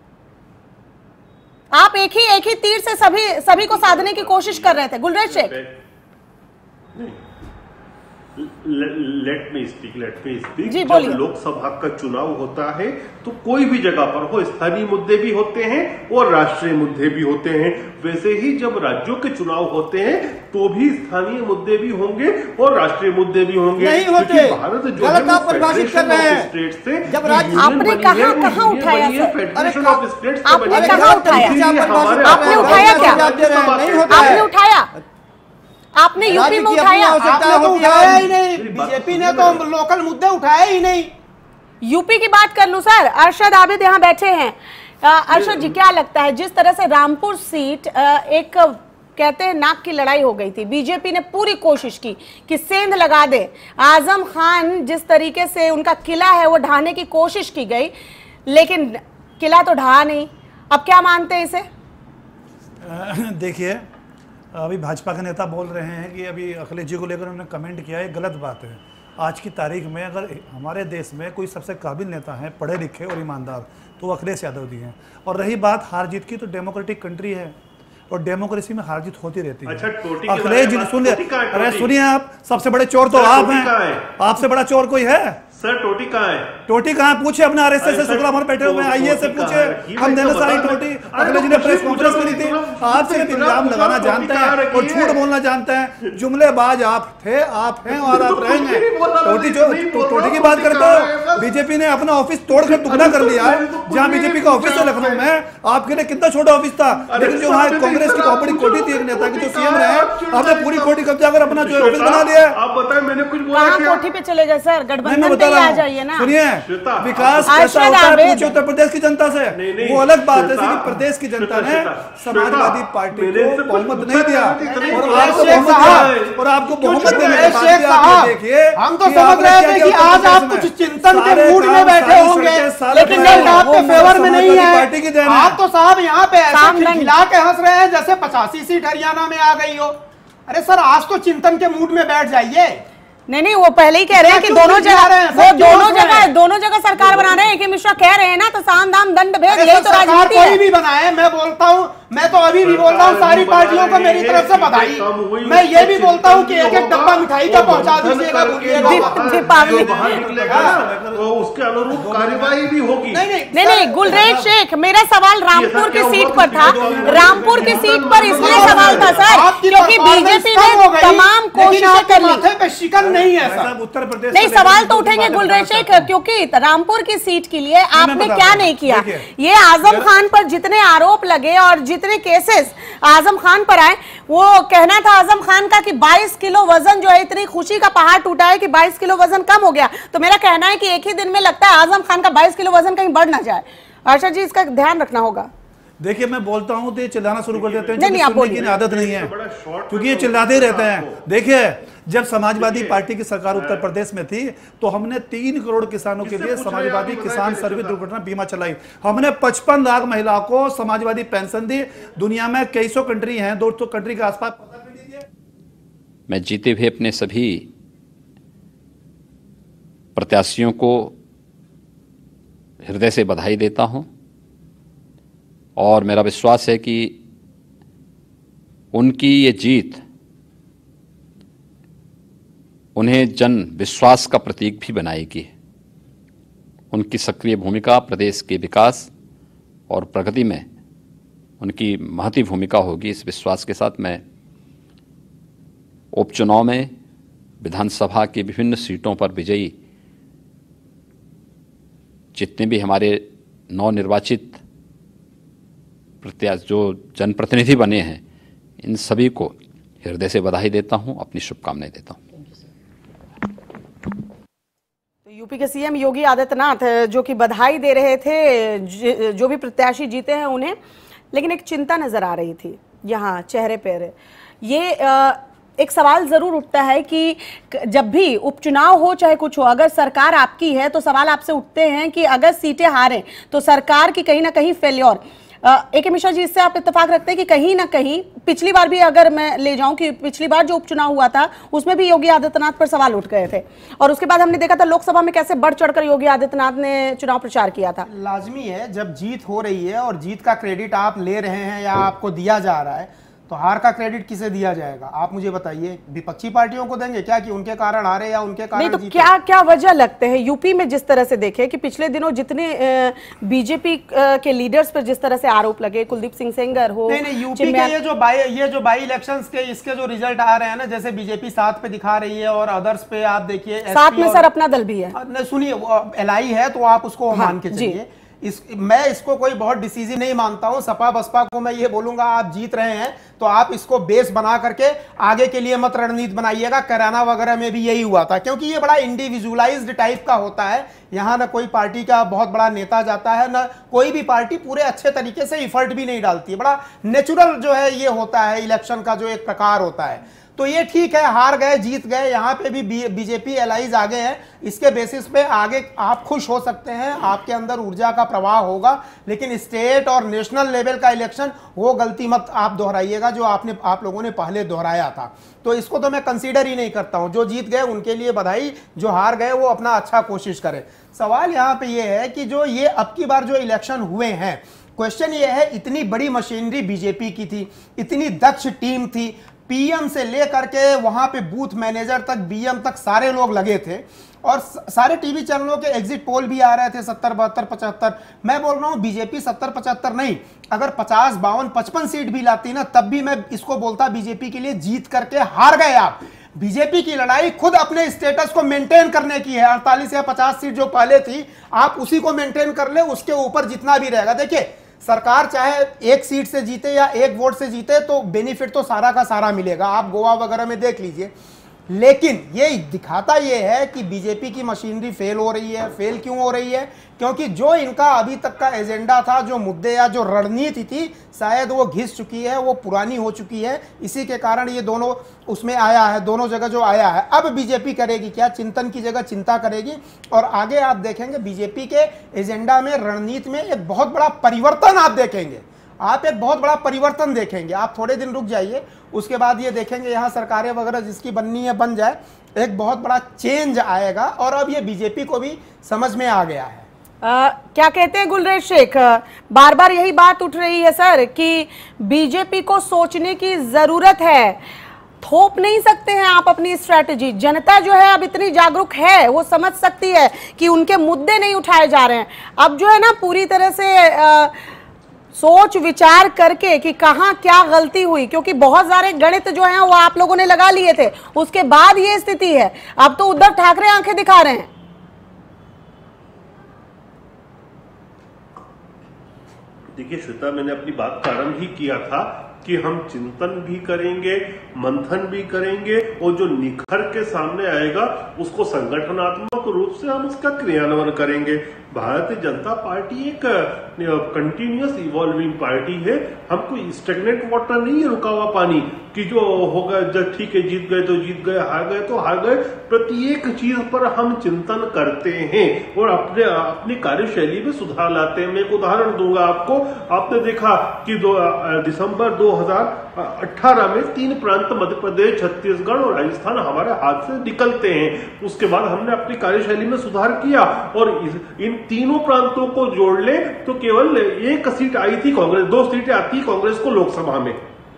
आप एक ही तीर से सभी को साधने की कोशिश कर रहे थे। Gulrez Shaikh, let me speak. जी, जब बोलिए। लोकसभा का चुनाव होता है तो कोई भी जगह पर हो, स्थानीय मुद्दे भी होते हैं और राष्ट्रीय मुद्दे भी होते हैं। वैसे ही जब राज्यों के चुनाव होते हैं तो भी स्थानीय मुद्दे भी होंगे और राष्ट्रीय मुद्दे भी होंगे। नहीं होते, भारत जो गलत आप परिभाषित कर रहे हैं। स्टेट से जब राज्य आपने कहाँ उठाया सर? फेडरेशन ऑफ स्टेट्स आपने कहाँ उठाया? आपने उठाया क्या? नहीं होता आपने है। उठाया? आपने यूपी में उठाया? आपने तो उठाया ही नहीं, बीजेपी ने तो लोकल मुद्दे उठाए ही नहीं। यूपी की बात कर लूं सर, अरशद आबिद यहाँ बैठे हैं। अरशद जी, क्या लगता है जिस तरह से रामपुर सीट एक कहते हैं नाक की लड़ाई हो गई थी, बीजेपी ने पूरी कोशिश की कि सेंध लगा दे, आजम खान जिस तरीके से उनका किला है वो ढहाने की कोशिश की गई लेकिन किला तो ढहा नहीं। अब क्या मानते हैं इसे? देखिए, अभी भाजपा के नेता बोल रहे हैं कि अभी अखिलेश जी को लेकर उन्होंने कमेंट किया है, गलत बात है। आज की तारीख में अगर हमारे देश में कोई सबसे काबिल नेता है, पढ़े लिखे और ईमानदार, तो वो अखिलेश यादव जी हैं। और रही बात हार जीत की, तो डेमोक्रेटिक कंट्री है और डेमोक्रेसी में हार जीत होती रहती है। अच्छा, टोटी अखिलेश जी सुनिए, अरे सुनिए, आप सबसे बड़े चोर तो आप हैं, आपसे बड़ा चोर कोई है? सर टोटी कहाँ है? टोटी कहाँ? पूछे अपने आरएसएस से, शुक्ला मोहन बैठे हुए हैं, आईए से पूछे। हम देने सारी टोटी अखिलेश जी ने प्रेस कॉन्फ्रेंस करी थी। आप सिर्फ इल्जाम लगाना जानते हैं और झूठ बोलना जानते हैं, जुमलेबाज आप थे, आप हैं और आप रहेंगे। टोटी टोटी की बात करते हो, बीजेपी ने अपना ऑफिस तोड़कर टुकड़ा कर लिया है। जहाँ बीजेपी का ऑफिस है लखनऊ में, आपके लिए कितना छोटा ऑफिस था, लेकिन जो वहाँ कांग्रेस की बहुत बड़ी कोठी थी एक नेता की जो सीएम रहे, आपने पूरी कोठी कब्जा कर अपना जो ऑफिस बना दिया। आप बताएं, मैंने कुछ बोला कहाँ क्या? कोठी पे चले गए सर? गठबंधन पे आ जाइए ना। सुनिए, विकास कैसा होता है पूछे उत्तर प्रदेश की जनता से। वो अलग बात है कि प्रदेश की जनता ने समाजवादी पार्टी को बहुमत नहीं दिया और आपको बहुमत देने के बाद देखिए, हम तो समझ रहे थे कि आज आप कुछ चिंतन के मूड में बैठे होंगे, लेकिन नहीं, आपके फेवर में नहीं है। आप तो साहब यहाँ पे ऐसे खिला के हंस रहे हैं जैसे 85 सीट हरियाणा में आ गई हो। अरे सर, आज तो चिंतन के मूड में बैठ जाइए। नहीं, वो पहले ही कह रहे हैं कि दोनों जगह सरकार बना रहे हैं। के मिश्रा कह रहे हैं ना, तो साम दाम दंड भेद, यही तो राजनीति है। कोई भी बनाए, मैं बोलता हूँ, मैं तो अभी भी बोल रहा हूँ सारी पार्टियों को मेरी तरफ से बधाई। मैं ये भी बोलता हूँ कि एक एक डब्बा मिठाई का पहुंचा दीजिएगा, दीपावली तो उसके अनुरूप कार्यवाही भी होगी। नहीं, गुलरेज शेख, मेरा सवाल रामपुर की सीट पर था। रामपुर की सीट पर इसलिए सवाल था सर क्योंकि बीजेपी ने तमाम कोशिशें कर ली। शिकन नहीं है सर, उत्तर प्रदेश नहीं, सवाल तो उठेंगे गुलरेज शेख, क्योंकि रामपुर की सीट के लिए आपने क्या नहीं किया। ये आजम खान पर जितने आरोप लगे और जितने केसेस आजम खान पर आए, वो कहना था आजम खान का कि 22 किलो वजन जो है, इतनी खुशी का पहाड़ टूटा है कि 22 किलो वजन कम हो गया। तो मेरा कहना है कि एक ही दिन में लगता है आजम खान का 22 किलो वजन कहीं बढ़ ना जाए। अर्षद जी, इसका ध्यान रखना होगा। देखिए, मैं बोलता हूं तो ये चिल्लाना शुरू कर देते हैं, नहीं, आप बोलिए। की आदत नहीं है क्योंकि ये चिल्लाते ही रहते हैं। देखिए, जब समाजवादी पार्टी की सरकार उत्तर प्रदेश में थी तो हमने 3 करोड़ किसानों के लिए समाजवादी किसान सर्विस दुर्घटना बीमा चलाई। हमने 55 लाख महिलाओं को समाजवादी पेंशन दी। दुनिया में कई सौ कंट्री हैं, 200 कंट्री के आसपास। मैं जीते हुए अपने सभी प्रत्याशियों को हृदय से बधाई देता हूं और मेरा विश्वास है कि उनकी ये जीत उन्हें जन विश्वास का प्रतीक भी बनाएगी। उनकी सक्रिय भूमिका प्रदेश के विकास और प्रगति में उनकी महती भूमिका होगी। इस विश्वास के साथ मैं उपचुनाव में विधानसभा की विभिन्न सीटों पर विजयी जितने भी हमारे नवनिर्वाचित प्रत्याशी जो जनप्रतिनिधि बने हैं, इन सभी को हृदय से बधाई देता हूं, अपनी शुभकामनाएं देता हूं। तो यूपी के सीएम योगी आदित्यनाथ जो कि बधाई दे रहे थे जो भी प्रत्याशी जीते हैं उन्हें, लेकिन एक चिंता नजर आ रही थी यहाँ चेहरे पर। ये एक सवाल जरूर उठता है कि जब भी उपचुनाव हो चाहे कुछ हो, अगर सरकार आपकी है तो सवाल आपसे उठते हैं कि अगर सीटें हारें तो सरकार की कहीं ना कहीं फेल्योर। AK मिश्रा जी, इससे आप इत्तेफाक रखते हैं कि कहीं ना कहीं पिछली बार भी अगर मैं ले जाऊं कि पिछली बार जो उपचुनाव हुआ था उसमें भी योगी आदित्यनाथ पर सवाल उठ गए थे और उसके बाद हमने देखा था लोकसभा में कैसे बढ़ चढ़कर योगी आदित्यनाथ ने चुनाव प्रचार किया था। लाजमी है, जब जीत हो रही है और जीत का क्रेडिट आप ले रहे हैं या आपको दिया जा रहा है तो हार का क्रेडिट किसे दिया जाएगा? आप मुझे बताइए, विपक्षी पार्टियों को देंगे क्या कि उनके कारण हारे या उनके कारण नहीं? तो क्या क्या वजह लगते हैं यूपी में जिस तरह से देखें कि पिछले दिनों जितने बीजेपी के लीडर्स पर जिस तरह से आरोप लगे, कुलदीप सिंह सेंगर हो, नहीं यूपी के ये जो बाई इलेक्शंस के इसके जो रिजल्ट आ रहे हैं ना, जैसे बीजेपी 7 पे दिखा रही है और अदर्स पे आप देखिए 7 में सर अपना दल भी है। सुनिए, LI है तो आप उसको मान के चलिए। मैं इसको कोई बहुत डिसीजन नहीं मानता हूं। सपा बसपा को मैं ये बोलूंगा, आप जीत रहे हैं तो आप इसको बेस बना करके आगे के लिए मत रणनीति बनाइएगा। कैराना वगैरह में भी यही हुआ था, क्योंकि ये बड़ा इंडिविजुअलाइज्ड टाइप का होता है। यहां ना कोई पार्टी का बहुत बड़ा नेता जाता है, ना कोई भी पार्टी पूरे अच्छे तरीके से इफर्ट भी नहीं डालती है। बड़ा नेचुरल जो है ये होता है, इलेक्शन का जो एक प्रकार होता है। तो ये ठीक है, हार गए जीत गए, यहाँ पे भी बीजेपी एलाइज आगे हैं, इसके बेसिस पे आगे आप खुश हो सकते हैं, आपके अंदर ऊर्जा का प्रवाह होगा। लेकिन स्टेट और नेशनल लेवल का इलेक्शन वो गलती मत आप दोहराइएगा जो आप लोगों ने पहले दोहराया था। तो इसको तो मैं कंसीडर ही नहीं करता हूं। जो जीत गए उनके लिए बधाई, जो हार गए वो अपना अच्छा कोशिश करें। सवाल यहाँ पे ये है कि जो ये अब की बार जो इलेक्शन हुए हैं, क्वेश्चन ये है, इतनी बड़ी मशीनरी बीजेपी की थी, इतनी दक्ष टीम थी, PM से लेकर के वहां पे बूथ मैनेजर तक, BM तक सारे लोग लगे थे और सारे टीवी चैनलों के एग्जिट पोल भी आ रहे थे 70, 72, 75। मैं बोल रहा हूं बीजेपी 70, 75 नहीं, अगर 50, 52, 55 सीट भी लाती ना तब भी मैं इसको बोलता बीजेपी के लिए जीत करके हार गए आप। बीजेपी की लड़ाई खुद अपने स्टेटस को मेंटेन करने की है। 48 या 50 सीट जो पहले थी आप उसी को मेंटेन कर ले, उसके ऊपर जितना भी रहेगा। देखिए, सरकार चाहे 1 सीट से जीते या 1 वोट से जीते तो बेनिफिट तो सारा का सारा मिलेगा। आप गोवा वगैरह में देख लीजिए। लेकिन ये दिखाता ये है कि बीजेपी की मशीनरी फेल हो रही है। फेल क्यों हो रही है? क्योंकि जो इनका अभी तक का एजेंडा था, जो मुद्दे या जो रणनीति थी, शायद वो घिस चुकी है, वो पुरानी हो चुकी है। इसी के कारण ये दोनों उसमें आया है, दोनों जगह जो आया है। अब बीजेपी करेगी क्या? चिंतन की जगह चिंता करेगी और आगे आप देखेंगे बीजेपी के एजेंडा में, रणनीति में एक बहुत बड़ा परिवर्तन आप देखेंगे। आप एक बहुत बड़ा परिवर्तन देखेंगे। आप थोड़े दिन रुक जाइए, उसके बाद ये देखेंगे यहाँ सरकारें वगैरह जिसकी बननी है बन जाए, एक बहुत बड़ा चेंज आएगा और अब ये बीजेपी को भी समझ में आ गया है। क्या कहते हैं गुलरेज शेख, बार बार यही बात उठ रही है सर कि बीजेपी को सोचने की जरूरत है, थोप नहीं सकते हैं आप अपनी स्ट्रैटेजी। जनता जो है अब इतनी जागरूक है, वो समझ सकती है कि उनके मुद्दे नहीं उठाए जा रहे हैं। अब जो है ना पूरी तरह से सोच विचार करके कि कहाँ क्या गलती हुई, क्योंकि बहुत सारे गणित जो हैं वो आप लोगों ने लगा लिए थे, उसके बाद ये स्थिति है। अब तो उद्धव ठाकरे आंखें दिखा रहे हैं। देखिए श्वेता, मैंने अपनी बात का आरंभ ही किया था कि हम चिंतन भी करेंगे, मंथन भी करेंगे और जो निखर के सामने आएगा उसको संगठनात्मक रूप से हम उसका क्रियान्वयन करेंगे। भारतीय जनता पार्टी एक कंटिन्यूअस इवॉल्विंग पार्टी है। हम कोई स्टेगनेंट वाटर नहीं है, रुका हुआ पानी कि जो होगा जब ठीक है जीत गए तो जीत गए, हार गए तो हार गए। प्रत्येक चीज पर हम चिंतन करते हैं और अपनी कार्यशैली में सुधार लाते हैं। मैं एक उदाहरण दूंगा आपको। आपने देखा कि दिसंबर 2018 में 3 प्रांत मध्य प्रदेश, छत्तीसगढ़ और राजस्थान हमारे हाथ से निकलते हैं। उसके बाद हमने अपनी कार्यशैली में सुधार किया और इन तीनों प्रांतों को जोड़ ले तो केवल 1 सीट आई थी कांग्रेस, 2 सीटें आती कांग्रेस को लोकसभा में।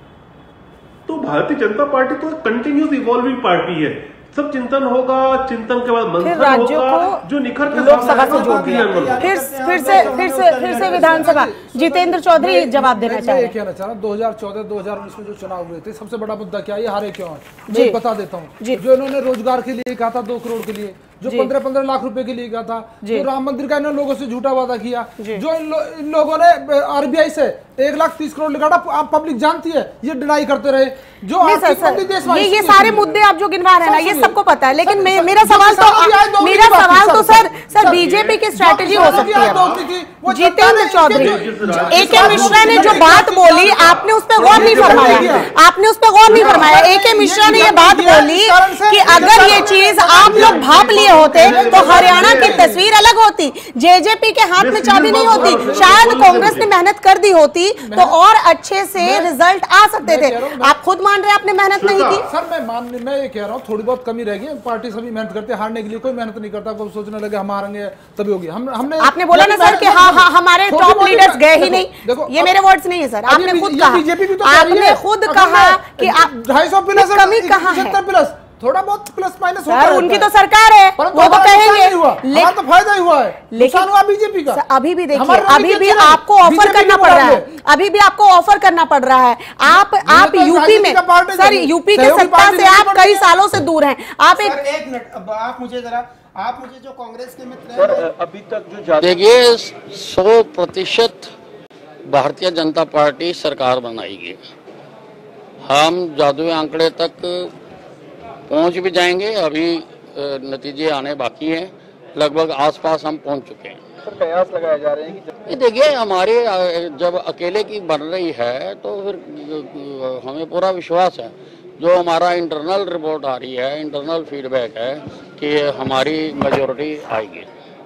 तो भारतीय जनता पार्टी तो कंटिन्यूस इवॉल्विंग पार्टी है। सब चिंतन होगा, चिंतन के बाद मंथन होगा, जो निखर के लोकसभा से जोड़ दिया। फिर से विधानसभा। जितेंद्र चौधरी जवाब देना चाहिए। कहना चाह रहा हूं 2014-2019 में जो चुनाव हुए थे, सबसे बड़ा मुद्दा क्या, ये हारे क्यों हैं, मैं बता देता हूँ। जो इन्होंने रोजगार के लिए कहा था 2 करोड़ के लिए, जो 15-15 लाख रुपए के लिए कहा था, जो राम मंदिर का इन्होंने लोगों से झूठा वादा किया, जो इन लोगों ने आरबीआई से 1,30,000 करोड़ निकाला, आप पब्लिक जानती है, ये डिनाई करते रहे। जो ये सारे मुद्दे आप जो गिनवा रहे हैं ना, ये सबको पता है। लेकिन मेरा सवाल तो सर बीजेपी की स्ट्रैटेजी हो सकती है। जितेंद्र चौधरी, ए.के. मिश्रा ने जो बात बोली, आपने उस पर गौर नहीं फरमाया। ए.के. मिश्रा ने ये बात बोली कि अगर ये चीज आप लोग भाप लिए होते तो हरियाणा की तस्वीर अलग होती, जेजेपी के हाथ में चाबी नहीं होती, शायद कांग्रेस ने मेहनत कर दी होती तो और अच्छे से रिजल्ट आ सकते थे। आप खुद मान रहे आपने मेहनत नहीं की। सर मैं ये कह रहा हूँ थोड़ी बहुत कमी रहेगी। पार्टी सभी मेहनत करते हैं, हारने के लिए कोई मेहनत नहीं करता। कोई सोचने लगे हम हारेंगे तभी होगी। हमने आपने बोला ना सर कि हाँ हमारे टॉप लीडर्स गए ही नहीं। देखो ये मेरे वर्ड्स नहीं है सर, आपने खुद कहा, आपने खुद कहा कि 250 प्लस कमी कहाँ है, थोड़ा बहुत प्लस माइनस होता है। उनकी तो सरकार है, वो तो कहेंगे, लेकिन तो फायदा ही हुआ है, नुकसान हुआ बीजेपी का। अभी भी देखिए, अभी भी आपको ऑफर करना पड़ रहा है, अभी भी आपको ऑफर करना पड़ रहा है। आप यूपी में सर, यूपी के सत्ता से आप कई सालों से दूर हैं। आप एक मिनट, आप मुझे जो कांग्रेस के मित्र हैं अभी तक जो देखिए 100% भारतीय जनता पार्टी सरकार बनाएगी। हम जादुई आंकड़े तक पहुंच भी जाएंगे, अभी नतीजे आने बाकी हैं, लगभग आसपास हम पहुंच चुके हैं। प्रयास लगाए जा रहे हैं कि देखिए हमारे जब अकेले की बन रही है तो फिर हमें पूरा विश्वास है, जो हमारा इंटरनल रिपोर्ट आ रही है, इंटरनल फीडबैक है कि हमारी मेजॉरिटी आएगी।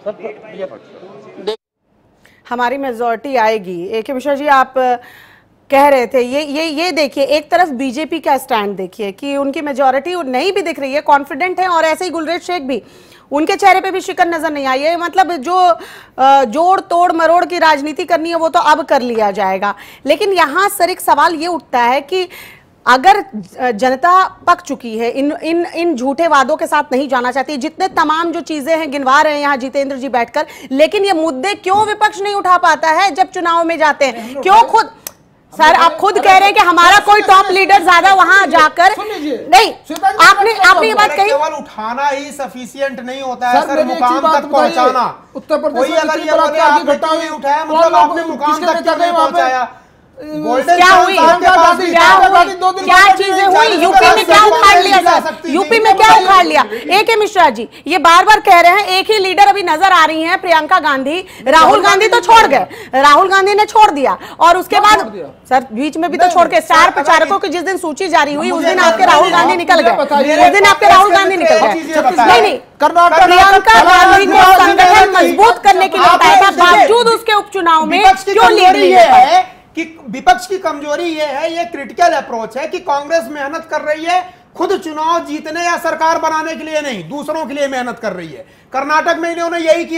हमारी मेजॉरिटी आएगी। ए.के. मिश्रा जी, आप कह रहे थे ये देखिए, एक तरफ बीजेपी का स्टैंड देखिए कि उनकी मेजॉरिटी नहीं भी दिख रही है, कॉन्फिडेंट है, और ऐसे ही गुलरेज शेख भी, उनके चेहरे पे भी शिकन नजर नहीं आई है। मतलब जो जोड़ तोड़ मरोड़ की राजनीति करनी है वो तो अब कर लिया जाएगा। लेकिन यहाँ सर एक सवाल ये उठता है कि अगर जनता पक चुकी है, इन झूठे वादों के साथ नहीं जाना चाहती, जितने तमाम जो चीजें हैं गिनवा रहे हैं यहाँ जितेंद्र जी बैठकर, लेकिन ये मुद्दे क्यों विपक्ष नहीं उठा पाता है जब चुनाव में जाते हैं? क्यों खुद सर आप खुद कह रहे हैं कि हमारा कोई टॉप लीडर ज्यादा वहां जाकर नहीं, आपने ये बात कही, केवल उठाना ही सफिशिएंट नहीं होता है सर, मुकाम तक पहुंचाना। उत्तर प्रदेश कोई अगर ये बोले आपने क्यों नहीं उठाया, मतलब आपने मुकाम तक क्यों नहीं पहुंचाया? क्या हुई, क्या चीजें हुई? यूपी में क्या उखाड़ लिया सर, यूपी में क्या उखाड़ लिया? ए.के. मिश्रा जी ये बार बार कह रहे हैं, एक ही लीडर अभी नजर आ रही हैं, प्रियंका गांधी। राहुल गांधी तो छोड़ गए, राहुल गांधी ने छोड़ दिया, और उसके बाद सर बीच में भी तो छोड़ के स्टार प्रचारकों की जिस दिन सूची जारी हुई उस दिन आपके राहुल गांधी निकल गए, उस दिन आपके राहुल गांधी निकल गए। नहीं, प्रियंका गांधी को संगठन मजबूत करने के लिए बावजूद उसके उपचुनाव में क्यों लीड नहीं है? कि विपक्ष की कमजोरी ये है, ये क्रिटिकल अप्रोच है कि कांग्रेस मेहनत कर रही है खुद चुनाव जीतने या सरकार बनाने के लिए नहीं, दूसरों के लिए मेहनत कर रही है। कर्नाटक में इन्होंने यही किया,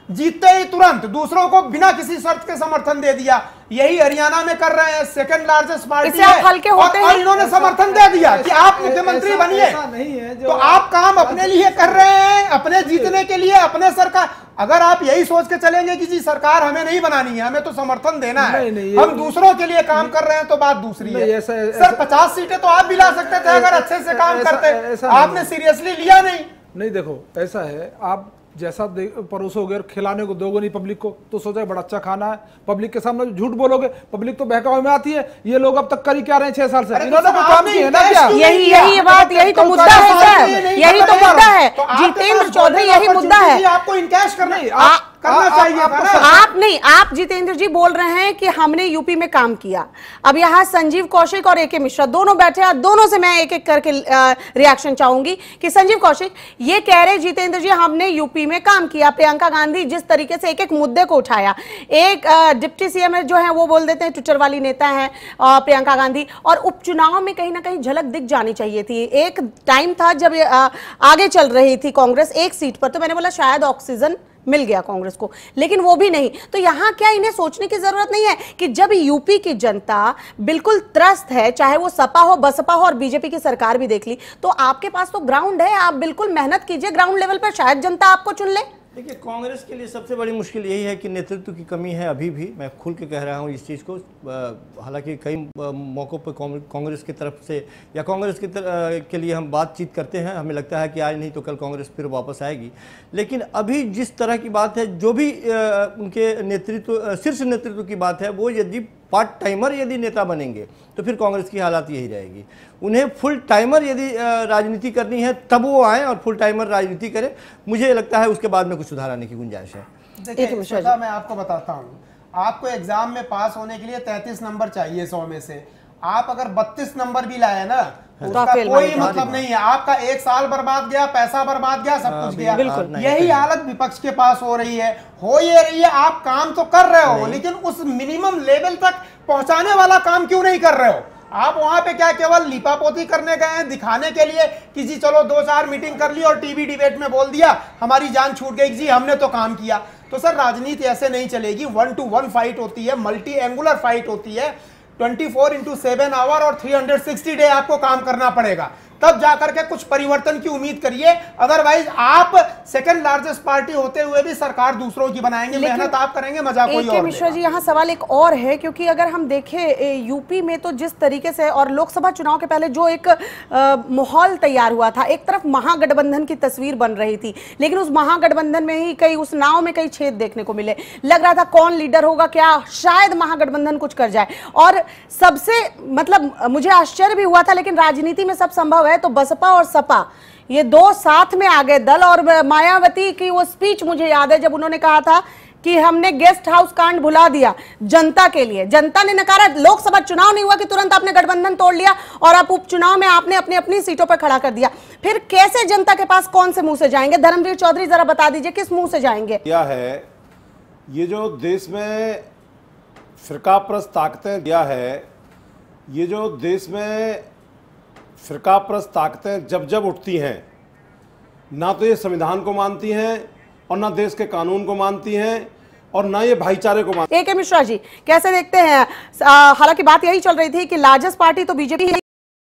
जीतते ही तुरंत दूसरों को बिना किसी शर्त के समर्थन दे दिया। यही हरियाणा में कर रहे हैं, सेकंड लार्जेस्ट पार्टी है, हल्के होते और इन्होंने समर्थन दे दिया कि आप मुख्यमंत्री बनिए। तो आप काम अपने लिए कर रहे हैं, अपने जीतने के लिए, अपने सरकार। अगर आप यही सोच के चलेंगे कि जी सरकार हमें नहीं बनानी है, हमें तो समर्थन देना है, हम दूसरों के लिए काम कर रहे हैं, तो बात दूसरी है। सर 50 सीटें तो आप भी ला सकते थे अगर अच्छे से काम करते, आपने सीरियसली लिया नहीं। देखो ऐसा है, आप जैसा परोसोगे और खिलाने को दोगे नहीं पब्लिक को, तो सोचा बड़ा अच्छा खाना है, पब्लिक के सामने झूठ बोलोगे, पब्लिक तो बहकावे में आती है। ये लोग अब तक कर ही क्या रहे हैं 6 साल से, इन्होंने तो काम किया है ना क्या? यही बात, यही तो मुद्दा है सर, यही तो मुद्दा है जितेंद्र चौधरी, यही मुद्दा है। आपको इनकैश करना चाहिए। आप नहीं, आप जितेंद्र जी बोल रहे हैं कि हमने यूपी में काम किया। अब यहाँ संजीव कौशिक और AK मिश्रा दोनों बैठे हैं, दोनों से मैं एक एक करके रिएक्शन चाहूंगी कि संजीव कौशिक ये कह रहे जितेंद्र जी हमने यूपी में काम किया, प्रियंका गांधी जिस तरीके से एक एक मुद्दे को उठाया, एक डिप्टी CM जो है वो बोल देते हैं ट्विटर वाली नेता है प्रियंका गांधी, और उपचुनाव में कहीं ना कहीं झलक दिख जानी चाहिए थी। एक टाइम था जब आगे चल रही थी कांग्रेस एक सीट पर, तो मैंने बोला शायद ऑक्सीजन मिल गया कांग्रेस को, लेकिन वो भी नहीं। तो यहाँ क्या इन्हें सोचने की जरूरत नहीं है कि जब यूपी की जनता बिल्कुल त्रस्त है, चाहे वो सपा हो, बसपा हो, और बीजेपी की सरकार भी देख ली, तो आपके पास तो ग्राउंड है, आप बिल्कुल मेहनत कीजिए ग्राउंड लेवल पर, शायद जनता आपको चुन ले। देखिए, कांग्रेस के लिए सबसे बड़ी मुश्किल यही है कि नेतृत्व की कमी है। अभी भी मैं खुल के कह रहा हूँ इस चीज़ को, हालांकि कई मौक़ों पर कांग्रेस की तरफ से या कांग्रेस के लिए हम बातचीत करते हैं, हमें लगता है कि आज नहीं तो कल कांग्रेस फिर वापस आएगी। लेकिन अभी जिस तरह की बात है, जो भी उनके नेतृत्व, शीर्ष नेतृत्व की बात है, वो यदि पार्ट टाइमर यदि नेता बनेंगे तो फिर कांग्रेस की हालात यही रहेगी। उन्हें फुल टाइमर यदि राजनीति करनी है तब वो आए और फुल टाइमर राजनीति करें। मुझे लगता है उसके बाद में कुछ सुधार आने की गुंजाइश है। देखिए श्वेता, मैं आपको बताता हूँ, आपको एग्जाम में पास होने के लिए 33 नंबर चाहिए 100 में से। आप अगर 32 नंबर भी लाए ना, उसका कोई मतलब नहीं है। आपका 1 साल बर्बाद गया, पैसा बर्बाद गया, सब कुछ गया। यही हालत विपक्ष के पास हो रही है, हो ये रही है। आप काम तो कर रहे हो, लेकिन उस मिनिमम लेवल तक पहुंचाने वाला काम क्यों नहीं कर रहे हो? आप वहां पे क्या केवल लिपापोती करने गए हैं, दिखाने के लिए कि जी चलो 2-4 मीटिंग कर ली और टीवी डिबेट में बोल दिया हमारी जान छूट गई, जी हमने तो काम किया। तो सर राजनीति ऐसे नहीं चलेगी। 1-to-1 फाइट होती है, मल्टी एंगुलर फाइट होती है। 24/7 आवर और 360 डे आपको काम करना पड़ेगा, तब जाकर के कुछ परिवर्तन की उम्मीद करिए। अदरवाइज आप सेकंड लार्जेस्ट पार्टी होते हुए भी सरकार दूसरों की बनाएंगे, मेहनत आप करेंगे, मजा कोई और। मिश्रा जी, यहाँ सवाल एक और है, क्योंकि अगर हम देखें यूपी में तो जिस तरीके से, और लोकसभा चुनाव के पहले जो एक माहौल तैयार हुआ था, एक तरफ महागठबंधन की तस्वीर बन रही थी, लेकिन उस महागठबंधन में ही कई, उस नाव में कई छेद देखने को मिले। लग रहा था कौन लीडर होगा, क्या शायद महागठबंधन कुछ कर जाए। और सबसे मतलब मुझे आश्चर्य भी हुआ था, लेकिन राजनीति में सब संभव है, तो बसपा और सपा ये दो साथ में आ गए दल। और मायावती की वो स्पीच मुझे याद है जब उन्होंने कहा था कि हमने गेस्ट हाउस कांड भुला दिया जनता के लिए, जनता ने नकारा। लोकसभा चुनाव नहीं हुआ कि तुरंत आपने गठबंधन तोड़ लिया और आप उपचुनाव में आपने अपनी अपनी सीटों पर खड़ा कर दिया। फिर कैसे जनता के पास कौन से मुंह से जाएंगे? धर्मवीर चौधरी जरा बता दीजिए किस मुंह से जाएंगे? क्या है ये जो देश में फिरकाप्रस्त ताकतें, क्या है ये जो देश में फिरकाप्रस्त ताकतें जब जब उठती हैं, ना तो ये संविधान को मानती हैं और ना देश के कानून को मानती हैं और ना ये भाईचारे को मानती हैं। AK मिश्रा जी कैसे देखते हैं? हालांकि बात यही चल रही थी कि लार्जेस्ट पार्टी तो बीजेपी है,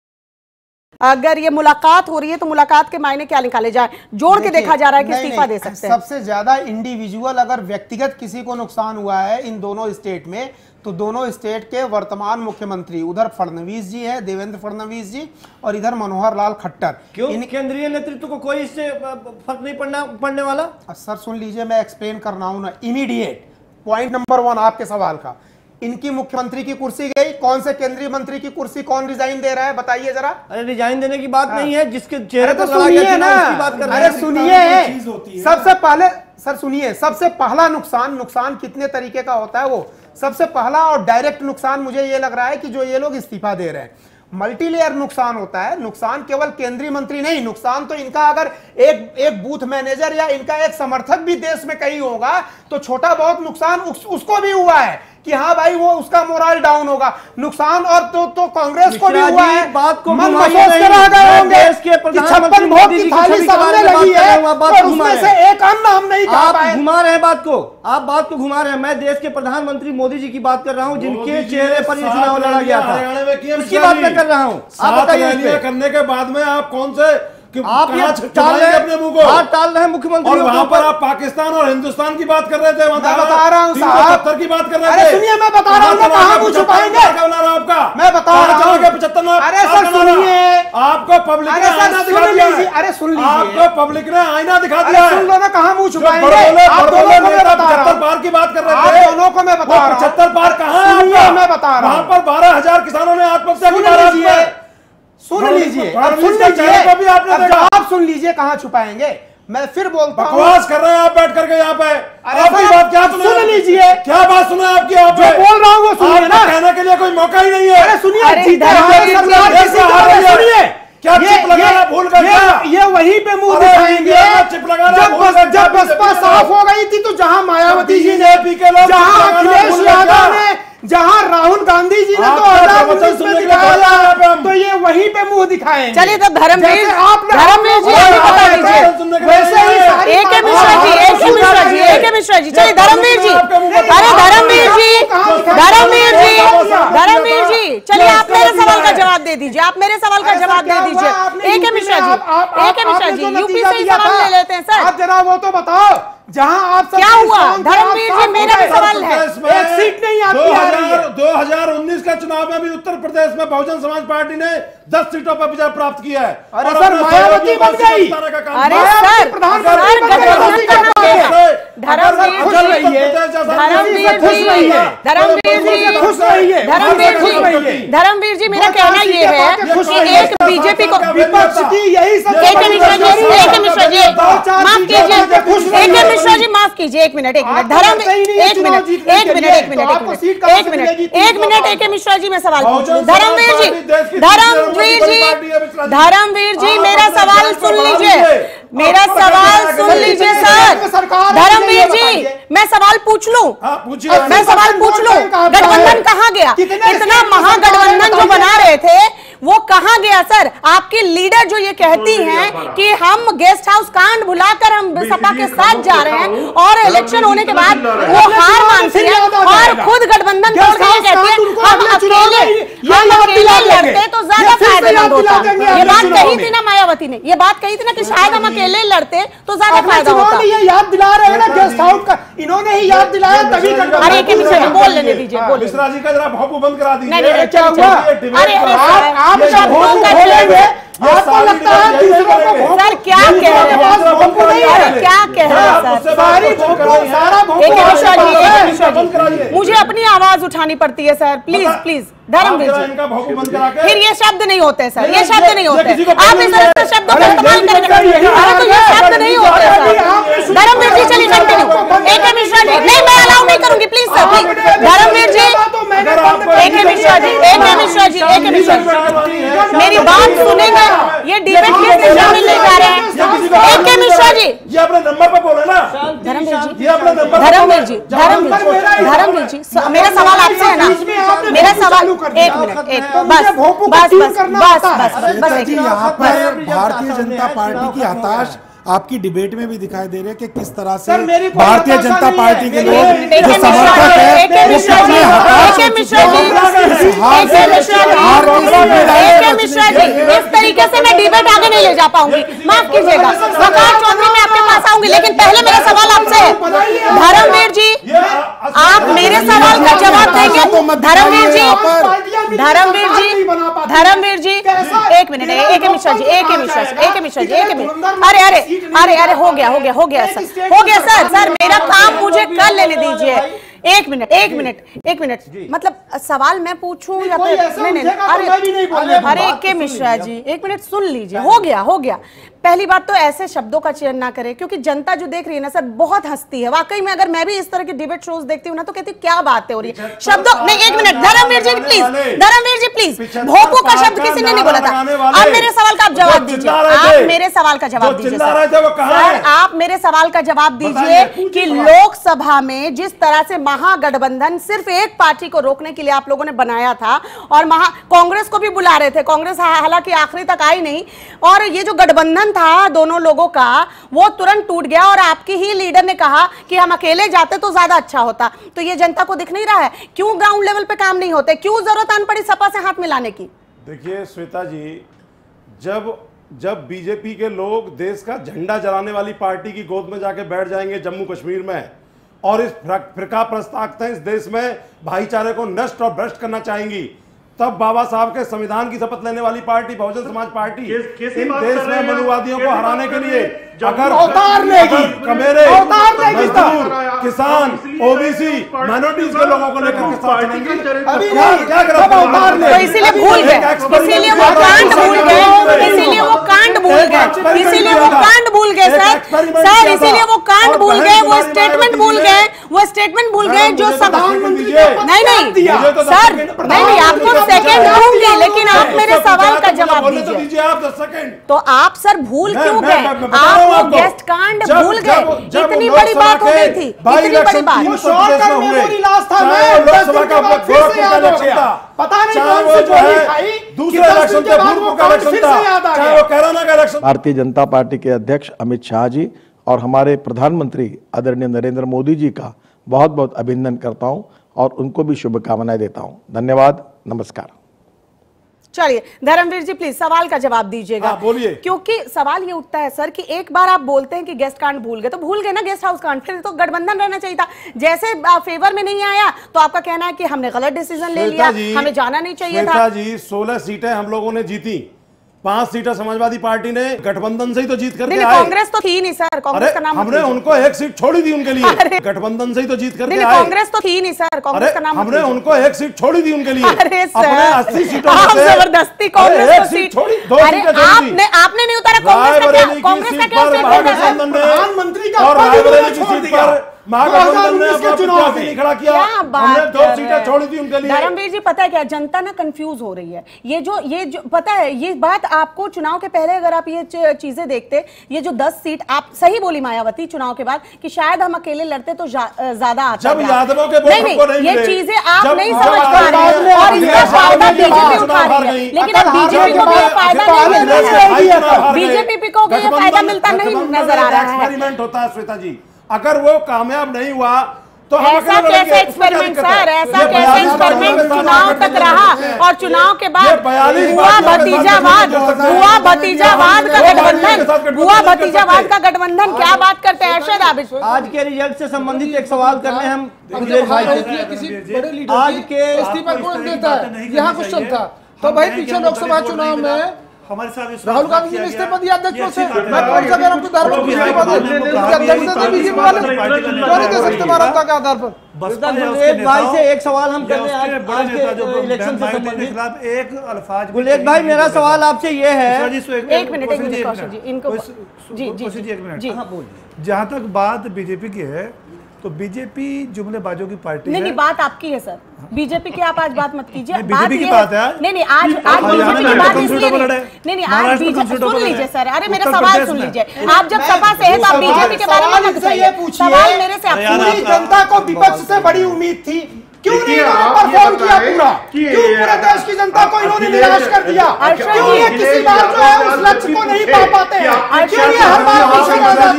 अगर ये मुलाकात हो रही है तो मुलाकात के मायने क्या निकाले जाए? जोड़ के देखा जा रहा है कि इस्तीफा दे सकते हैं। सबसे ज्यादा इंडिविजुअल अगर व्यक्तिगत किसी को नुकसान हुआ है इन दोनों स्टेट में, तो दोनों स्टेट के वर्तमान मुख्यमंत्री, उधर फडणवीस जी है, देवेंद्र फडणवीस जी, और इधर मनोहर लाल खट्टर। क्यों इन केंद्रीय नेतृत्व को कोई इससे फर्क नहीं पड़ने वाला? सर सुन लीजिए, मैं एक्सप्लेन कर रहा हूं ना। इमीडिएट पॉइंट नंबर 1 आपके सवाल का, इनकी मुख्यमंत्री की कुर्सी गई, कौन से केंद्रीय मंत्री की कुर्सी कौन रिजाइन दे रहा है बताइए जरा। अरे रिजाइन देने की बात नहीं है, जिसके चेहरे पर सुनिए ना, अरे सुनिए, सबसे पहले सर सुनिए, सबसे पहला नुकसान कितने तरीके का होता है वो सबसे पहला और डायरेक्ट नुकसान मुझे ये लग रहा है कि जो ये लोग इस्तीफा दे रहे हैं, मल्टीलेयर नुकसान होता है। नुकसान केवल केंद्रीय मंत्री नहीं, नुकसान तो इनका अगर एक बूथ मैनेजर या इनका एक समर्थक भी देश में कहीं होगा तो छोटा बहुत नुकसान उसको भी हुआ है कि हाँ भाई वो उसका मोरल डाउन होगा। नुकसान और तो कांग्रेस को भी हुआ है। बात को मन महसूस कर रहे होंगे कि 56 वोट की थाली सामने लगी है और उसमें से एक अन्न हम नहीं खा आप पाए। घुमा रहे हैं बात को, आप बात को घुमा रहे हैं। मैं देश के प्रधानमंत्री मोदी जी की बात कर रहा हूं, जिनके चेहरे पर ये चुनाव लड़ा गया था, उसकी बात मैं कर रहा हूं। आप बताइए, करने के बाद में आप कौन से आप ये टाल रहे हैं अपने मुंह को, टाल रहे हैं मुख्यमंत्री, और वहां पर आप पाकिस्तान और हिंदुस्तान की बात कर रहे थे, मैं बता रहा हूं साहब, 375 की बात कर रहे थे। अरे सुनिए, मैं बता रहा हूं ना, कहां मुंह छुपाएंगे आपका, मैं बता रहा हूं 75। अरे सर सुनिए, आपको पब्लिक ने आईना दिखा दिया है, अरे सुन लीजिए, आपको पब्लिक ने आईना दिखा दिया है। सुन लो ना, कहां मुंह छुपाएंगे आप दोनों को मैं बता रहा हूं, 75 पार की बात कर रहे थे, आप दोनों को मैं बता रहा हूं, 75 पार कहां है आपका? मैं बता रहा हूं, वहां पर 12,000 किसानों ने आत्महत्या की, सुन लीजिए, आप सुन लीजिए, कहां छुपाएंगे। मैं फिर बोलता हूं, बकवास कर रहे हैं आप बैठ करके यहाँ पे। आपकी बात क्या सुन लीजिए, क्या बात सुने आपकी? आप जो बोल रहा हूं वो सुनिए ना, कहने के लिए कोई मौका ही नहीं है। अरे सुनिए, सुनिए, क्या चिप लगाना भूल गए? ये वहीं पे मुंह दिखाएंगे जब बसपा साफ हो गई थी, तो जहां मायावती जी ने, जहां अखिलेश यादव ने, जहां राहुल गांधी जी ने तो आजाद में दिखाया, तो ये वहीं पे मुंह दिखाएंगे। चलिए तो धर्मवीर जी अभी बता दीजिए, वैसे ही A K. Mishra ji, A K. Mishra ji, A K. Mishra ji, चलिए धर्मवीर जी, अरे धर्मवीर जी, चलिए आप मेरे सवाल का जवाब दे दीजिए, आप मेरे सवाल का जवाब दे दीजिए। ए.के. मिश्रा जी, यूपी से ही सवाल ले लेते हैं सर। आप जरा वो तो बताओ, जहां आप क्या हुआ धर्मवीर जी, मेरा भी सवाल है। एक सीट नहीं आती आ रही है। 2019 का चुनाव में भी उत्तर प्रदेश में बहुजन समाज पार्टी ने 10 सीटों पर विजय प्राप्त किया है। अरे सर, मायावती बन गई। अरे सर, धर्मवीर जी, मेरा कहना ये है कि एक बीजेपी को विपक्ष की यही ए.के. मिश्रा जी, ए.के. मिश्रा जी माफ कीजिए, ए.के. मिश्रा जी माफ कीजिए, एक मिनट, एक मिनट, ए.के. मिश्रा जी मैं सवाल पूछ लूं। धर्मवीर जी मेरा सवाल सुन लीजिए, मेरा सवाल सुन लीजिए सर। धर्मवीर जी मैं सवाल पूछ लूं, मैं सवाल पूछ लूं, गठबंधन कहां गया? इतना महागठबंधन जो बना रहे थे वो कहां गया सर? आपकी लीडर जो ये कहती हैं कि हम गेस्ट हाउस कांड भुलाकर हम सपा के साथ जा रहे हैं, और इलेक्शन होने के बाद वो हार मानती है और खुद गठबंधन तोड़ के कहती है हम अकेले लड़ते तो ज्यादा फायदेमंद होता। ये बात कही थी ना मायावती ने, ये बात कही थी ना कि शायद हम अकेले लड़ते तो ज्यादा फायदा होता। ये याद दिला रहे हैं ना गेस्ट हाउस का, इन्होंने ही याद दिलाया तभी। अरे बोल लेने दीजिए, बोल। मिश्रा जी का जरा भौंकू बंद करा दीजिए। नहीं, क्या हुआ? आप जब भौंकू खोलेंगे आपको लगता है दूसरों को। सर क्या कह रहे हैं, क्या कह रहे हैं सर? मुझे अपनी आवाज उठानी पड़ती है sir, please please. Dharamvir ji फिर ये शब्द नहीं होते सर, ये शब्द नहीं होते, आप इस तरह से शब्दों का इस्तेमाल करेंगे, अरे तो ये शब्द नहीं होते सर। धर्मवीर जी चलिए कंटिन्यू। ए.के. मिश्रा जी, नहीं मैं अलाउ नहीं करूंगी, please sir, please. Dharamvir ji, A K. Mishra ji, A K. Mishra ji, A K. Mishra ji मेरी बात सुनेंगे? ये डिबेट किस दिशा में ले जा रहे हैं? ए.के. मिश्रा जी, ये अपने नंबर पर बोले ना। धर्मवीर जी, ये अपने नंबर, धर्मवीर जी, धर्मवीर जी, मेरा सवाल आपसे है ना, मेरा सवाल, एक मिनट, एक बस बस बस बस बस बस। यहाँ पर भारतीय जनता पार्टी की हताश आपकी डिबेट में भी दिखाई दे रहे हैं कि किस तरह से भारतीय जनता पार्टी के लोग जो समर्थक है इस तरीके से मैं डिबेट आगे नहीं ले जा पाऊंगी, माफ कीजिएगा। वकार चौधरी मैं आपके पास आऊंगी, लेकिन पहले मेरा सवाल आपसे है। धर्मवीर जी आप मेरे सवाल का जवाब देंगे? धर्मवीर जी, धर्मवीर जी, धर्मवीर जी एक minute, A K. Mishra ji, A K. Mishra ji, A K. Mishra ji, एक मिनट। अरे अरे अरे अरे हो गया हो गया हो गया सर, हो गया सर, सर मेरा काम मुझे कर लेने दीजिए। एक मिनट एक मिनट एक मिनट, मतलब सवाल मैं पूछूं या फिर अरे ए.के. मिश्रा जी एक मिनट सुन लीजिए, हो गया हो गया। पहली बात तो ऐसे शब्दों का चयन ना करें, क्योंकि जनता जो देख रही है ना सर बहुत हंसती है। वाकई में अगर मैं भी इस तरह के डिबेट शोज देखती हूँ ना तो कहती हूँ क्या बातें हो रही है। शब्दों नहीं, एक minute Dharamvir ji please, Dharamvir ji please, भोपू का शब्द किसी ने नहीं बोला था। आप मेरे सवाल का जवाब दीजिए, आप मेरे सवाल का जवाब दीजिए सर, आप मेरे सवाल का जवाब दीजिए कि लोकसभा में जिस तरह से महागठबंधन सिर्फ एक पार्टी को रोकने के लिए आप लोगों ने बनाया था, और कांग्रेस को भी बुला रहे थे, कांग्रेस हालांकि आखिरी तक आई नहीं, और ये जो गठबंधन था दोनों लोगों का वो तुरंत टूट गया और आपकी ही लीडर ने कहा कि हम अकेले जाते तो ज्यादा अच्छा होता। तो ये जनता को दिख नहीं रहा है? क्यों ग्राउंड लेवल पे काम नहीं होते? क्यों जरूरत आन पड़ी सपा से हाथ मिलाने की? देखिए श्वेता जी, जब बीजेपी के लोग देश का झंडा जलाने वाली पार्टी की गोद में जाके बैठ जाएंगे जम्मू कश्मीर में और इस फिरका प्रस्तावतें इस देश में भाईचारे को नष्ट और भ्रष्ट करना चाहेंगी, तब बाबा साहब के संविधान की शपथ लेने वाली पार्टी बहुजन समाज पार्टी इन देश में मनुवादियों को हराने के लिए अगर कमेरे, मजदूर, किसान, ओबीसी, माइनॉरिटीज के लोगों को लेकर के साथ चलेंगे, क्या तो इसीलिए भूल गए, इसीलिए वो कांड भूल गए, इसीलिए वो कांड भूल गए, इसीलिए वो कांड भूल गए सर, इसीलिए वो कांड भूल गए, वो स्टेटमेंट भूल गए, वो स्टेटमेंट भूल गए जो सब नहीं सर, नहीं आपको सेकंड दूंगी, लेकिन आप मेरे सवाल का जवाब दीजिए। तो आप सर भूल क्यों गए? आप वो गेस्ट कांड भूल गए? इतनी बड़ी बात हो गई थी, इतनी बड़ी बात। भारतीय जनता पार्टी के अध्यक्ष अमित शाह जी और हमारे प्रधानमंत्री आदरणीय नरेंद्र मोदी जी का बहुत बहुत अभिनंदन करता हूं और उनको भी शुभकामनाएं देता हूं। धन्यवाद, नमस्कार। चलिए धर्मवीर जी प्लीज सवाल का जवाब दीजिएगा। बोलिए। क्योंकि सवाल ये उठता है सर कि एक बार आप बोलते हैं कि गेस्ट कांड भूल गए, तो भूल गए ना गेस्ट हाउस कांड, फिर तो गठबंधन रहना चाहिए था। जैसे फेवर में नहीं आया तो आपका कहना है कि हमने गलत डिसीजन ले लिया, हमें जाना नहीं चाहिए था। जी 16 सीटें हम लोगों ने जीती, 5 सीटें समाजवादी पार्टी ने गठबंधन से ही तो जीत करके आए। कांग्रेस तो थी नहीं सर, कांग्रेस का नाम हमने उनको 1 सीट छोड़ी थी उनके लिए, गठबंधन से ही तो जीत करके आए। कांग्रेस तो थी नहीं सर, कांग्रेस का नाम हमने उनको 1 सीट छोड़ी थी उनके लिए। अरे अपने 80 सीटों में से जबरदस्ती कांग्रेस को सीट छोड़ी, 2 सीटें छोड़ी थी। आपने नहीं उतारा कांग्रेस का क्या प्रधानमंत्री का और रायबरेली की सीट पर महागठबंधन ने अपना प्रत्याशी नहीं खड़ा किया, हमने 2 सीटें छोड़ी थी उनके लिए। धर्मवीर जी पता है क्या, जनता ना कंफ्यूज हो रही है। ये जो पता है, ये बात आपको चुनाव के पहले अगर आप ये चीजें देखते, ये जो 10 सीट आप सही बोली मायावती चुनाव के बाद कि शायद हम अकेले लड़ते तो ज्यादा आता। जब यादवों के नहीं, ये चीजें आप नहीं समझ पा रहे और इसका फायदा बीजेपी उठा रही है, लेकिन अब बीजेपी को भी फायदा नहीं मिल रहा है, बीजेपी को भी फायदा मिलता नहीं नजर आ रहा है। एक्सपेरिमेंट होता है श्वेता जी, अगर वो कामयाब नहीं हुआ तो ऐसा कैसे एक्सपेरिमेंट सर, ऐसा कैसे एक्सपेरिमेंट चुनाव तक रहा और चुनाव के बाद हुआ भतीजावाद, हुआ भतीजावाद का गठबंधन, हुआ भतीजावाद का गठबंधन। क्या बात करते हैं अरशद आबिद? आज के रिजल्ट से संबंधित एक सवाल करने हम आज के इस्तीफा कौन देता है, यहाँ क्वेश्चन था। तो भाई पीछे लोकसभा चुनाव में हमारे साथ राहुल गांधी जी ने इस्तीफा दिया अध्यक्ष से, मैं कौन सा अगर आपको आधार पर इस्तीफा दे अध्यक्ष से बीजेपी वाले क्यों नहीं दे सकते मानवता के आधार पर? गुलेब भाई से एक सवाल हम कर रहे हैं आज के इलेक्शन से संबंधित। एक अल्फाज गुलेब भाई मेरा सवाल आपसे ये है, एक मिनट इनको जी जहाँ तक बात बीजेपी की है तो बीजेपी जुमलेबाजों की पार्टी नहीं, बात आपकी है सर, बीजेपी की आप आज बात मत कीजिए। बीजेपी की बात है नहीं आज बीजेपी की बात इसलिए नहीं आज बीजेपी सुन लीजिए सर, अरे मेरा सवाल सुन लीजिए। आप जब सपा से है तो आप बीजेपी के बारे में मत कहिए, सवाल मेरे से पूरी जनता को विपक्ष से बड़ी उम्मीद थी, क्यों नहीं इन्होंने परफॉर्म किया पूरा? क्यों पूरे देश की जनता को इन्होंने निराश कर दिया? क्यों ये किसी बार जो है उस लक्ष्य को नहीं पा पाते हैं? क्यों ये हर बार पीछे रह जाते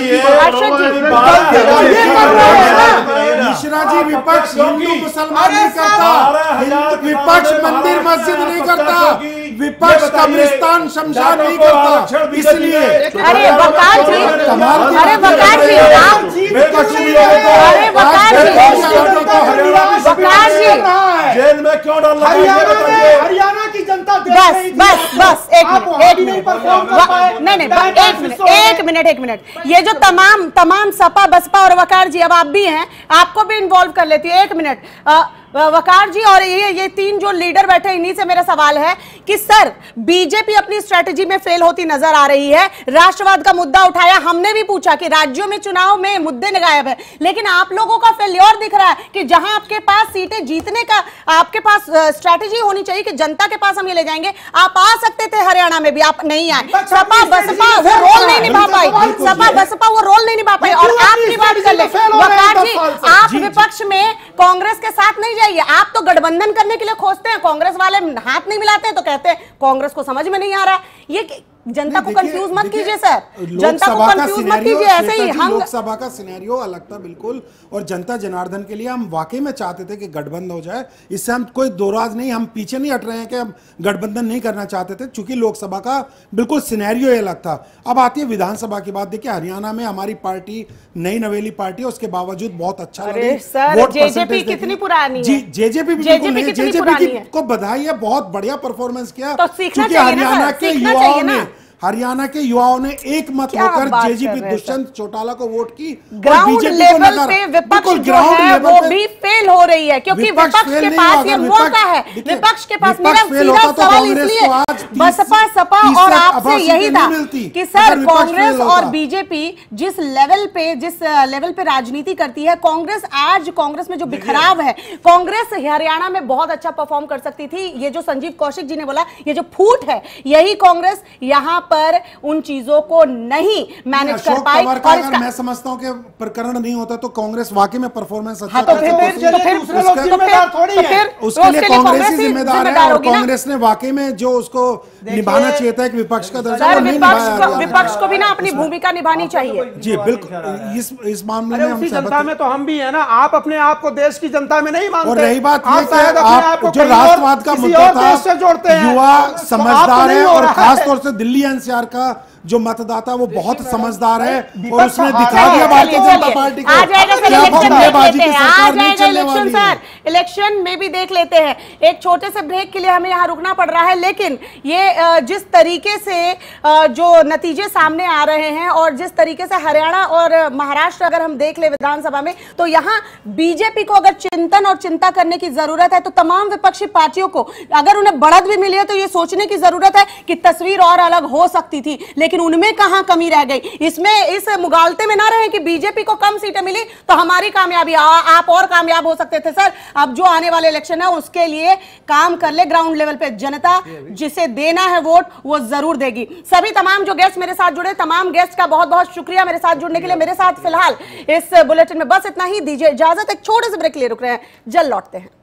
हैं? मिश्रा जी विपक्ष हिंदू मुसलमान नहीं करता, विपक्ष मंदिर मस्जिद नहीं करता, विपक्ष कब्रिस्तान शमशान नहीं करता, इसलिए अरे वकार जी, अरे वकार जी, अरे वकार जी जेल में क्यों डाल रहा है? हरियाणा की जनता बस एक मिनट ये जो तमाम सपा बसपा और वकार जी, अब आप भी हैं, आपको भी इन्वॉल्व कर लेती है। 1 मिनट वकार जी और ये 3 जो लीडर बैठे, इन्हीं से मेरा सवाल है कि सर बीजेपी अपनी स्ट्रेटजी में फेल होती नजर आ रही है। राष्ट्रवाद का मुद्दा उठाया, हमने भी पूछा कि राज्यों में चुनाव में मुद्दे गायब है, लेकिन आप लोगों का फेल्योर दिख रहा है कि जहां आपके पास सीटें जीतने का आपके पास स्ट्रेटजी होनी चाहिए कि जनता के पास हम ये ले जाएंगे। आप आ सकते थे हरियाणा में भी, आप नहीं आए। सपा बसपा वो रोल नहीं निभा पाई, सपा बसपा वो रोल नहीं निभा पाई। और आपकी बात कर ले वकार जी, आप विपक्ष में कांग्रेस के साथ नहीं जाइए, आप तो गठबंधन करने के लिए खोजते हैं, कांग्रेस वाले हाथ नहीं मिलाते हैं तो कहते हैं कांग्रेस को समझ में नहीं आ रहा। ये जनता को कंफ्यूज मत कीजिए सर, जनता को कंफ्यूज मत कीजिए। ऐसे ही हम लोकसभा का सिनेरियो अलग था बिल्कुल, और जनता जनार्दन के लिए हम वाकई में चाहते थे कि गठबंधन हो जाए। इससे हम कोई दो राज नहीं, हम पीछे नहीं हट रहे हैं कि हम गठबंधन नहीं करना चाहते थे, चूंकि लोकसभा का बिल्कुल सिनेरियो ये अलग था। अब आती है विधानसभा की बात। देखिए हरियाणा में हमारी पार्टी नई नवेली पार्टी है, उसके बावजूद बहुत अच्छा सर जेजेपी कितनी पुरानी है? जेजेपी को बधाई है, बहुत बढ़िया परफॉर्मेंस किया, क्योंकि हरियाणा के युवाओं ने एक मत होकर जेजेपी दुष्यंत चौटाला को वोट की। ग्राउंड लेवल पे विपक्ष जो है वो भी फेल हो रही है, क्योंकि विपक्ष के पास ये मौका है। विपक्ष के पास मेरा सीधा सवाल इसलिए बसपा सपा और आपसे यही था कि सर कांग्रेस और बीजेपी जिस लेवल पे राजनीति करती है, कांग्रेस में जो बिखराव है, कांग्रेस हरियाणा में बहुत अच्छा परफॉर्म कर सकती थी। ये जो संजीव कौशिक जी ने बोला, ये जो फूट है, यही कांग्रेस यहाँ पर उन चीजों को नहीं मैनेज कर पाई। और इसका मैं समझता हूं कि प्रकरण नहीं होता तो कांग्रेस वाकई में परफॉर्मेंस अच्छा उसके लिए कांग्रेस ही जिम्मेदार है, और कांग्रेस ने वाकई में जो उसको निभाना चाहिए था एक विपक्ष का दर्जा, विपक्ष को भी ना अपनी भूमिका निभानी चाहिए। जी बिल्कुल, इस मामले में उसी जनता में तो हम भी है ना। आप अपने आप को देश की जनता में नहीं मानते। और रही बात ये कि आप जो राष्ट्रवाद का मुद्दा था, युवा समझदार है, और खासतौर से दिल्ली एनसीआर का जो मतदाता वो बहुत समझदार है, और उसने दिखा दिया भारतीय जनता पार्टी को। आ जाएगा इलेक्शन सर, इलेक्शन में भी देख लेते हैं। एक छोटे से ब्रेक के लिए हमें यहाँ रुकना पड़ रहा है, लेकिन ये जिस तरीके से जो नतीजे सामने आ रहे हैं, और जिस तरीके से हरियाणा और महाराष्ट्र अगर हम देख ले विधानसभा में, तो यहाँ बीजेपी को अगर चिंतन और चिंता करने की जरूरत है, तो तमाम विपक्षी पार्टियों को अगर उन्हें बढ़त भी मिली है तो ये सोचने की जरूरत है कि तस्वीर और अलग हो सकती थी, लेकिन उनमें कहां कमी रह गई। इसमें इस मुगालते में ना रहे कि बीजेपी को कम सीटें मिली तो हमारी कामयाबी, आप और कामयाब हो सकते थे। सर अब जो आने वाले इलेक्शन है उसके लिए काम कर ले, ग्राउंड लेवल पे जनता जिसे देना है वोट वो जरूर देगी। सभी तमाम जो गेस्ट मेरे साथ जुड़े, तमाम गेस्ट का बहुत बहुत शुक्रिया मेरे साथ जुड़ने के लिए। मेरे साथ फिलहाल इस बुलेटिन में बस इतना ही, दीजिए इजाजत। एक छोटे से ब्रेक के लिए रुक रहे हैं, जल्द लौटते हैं।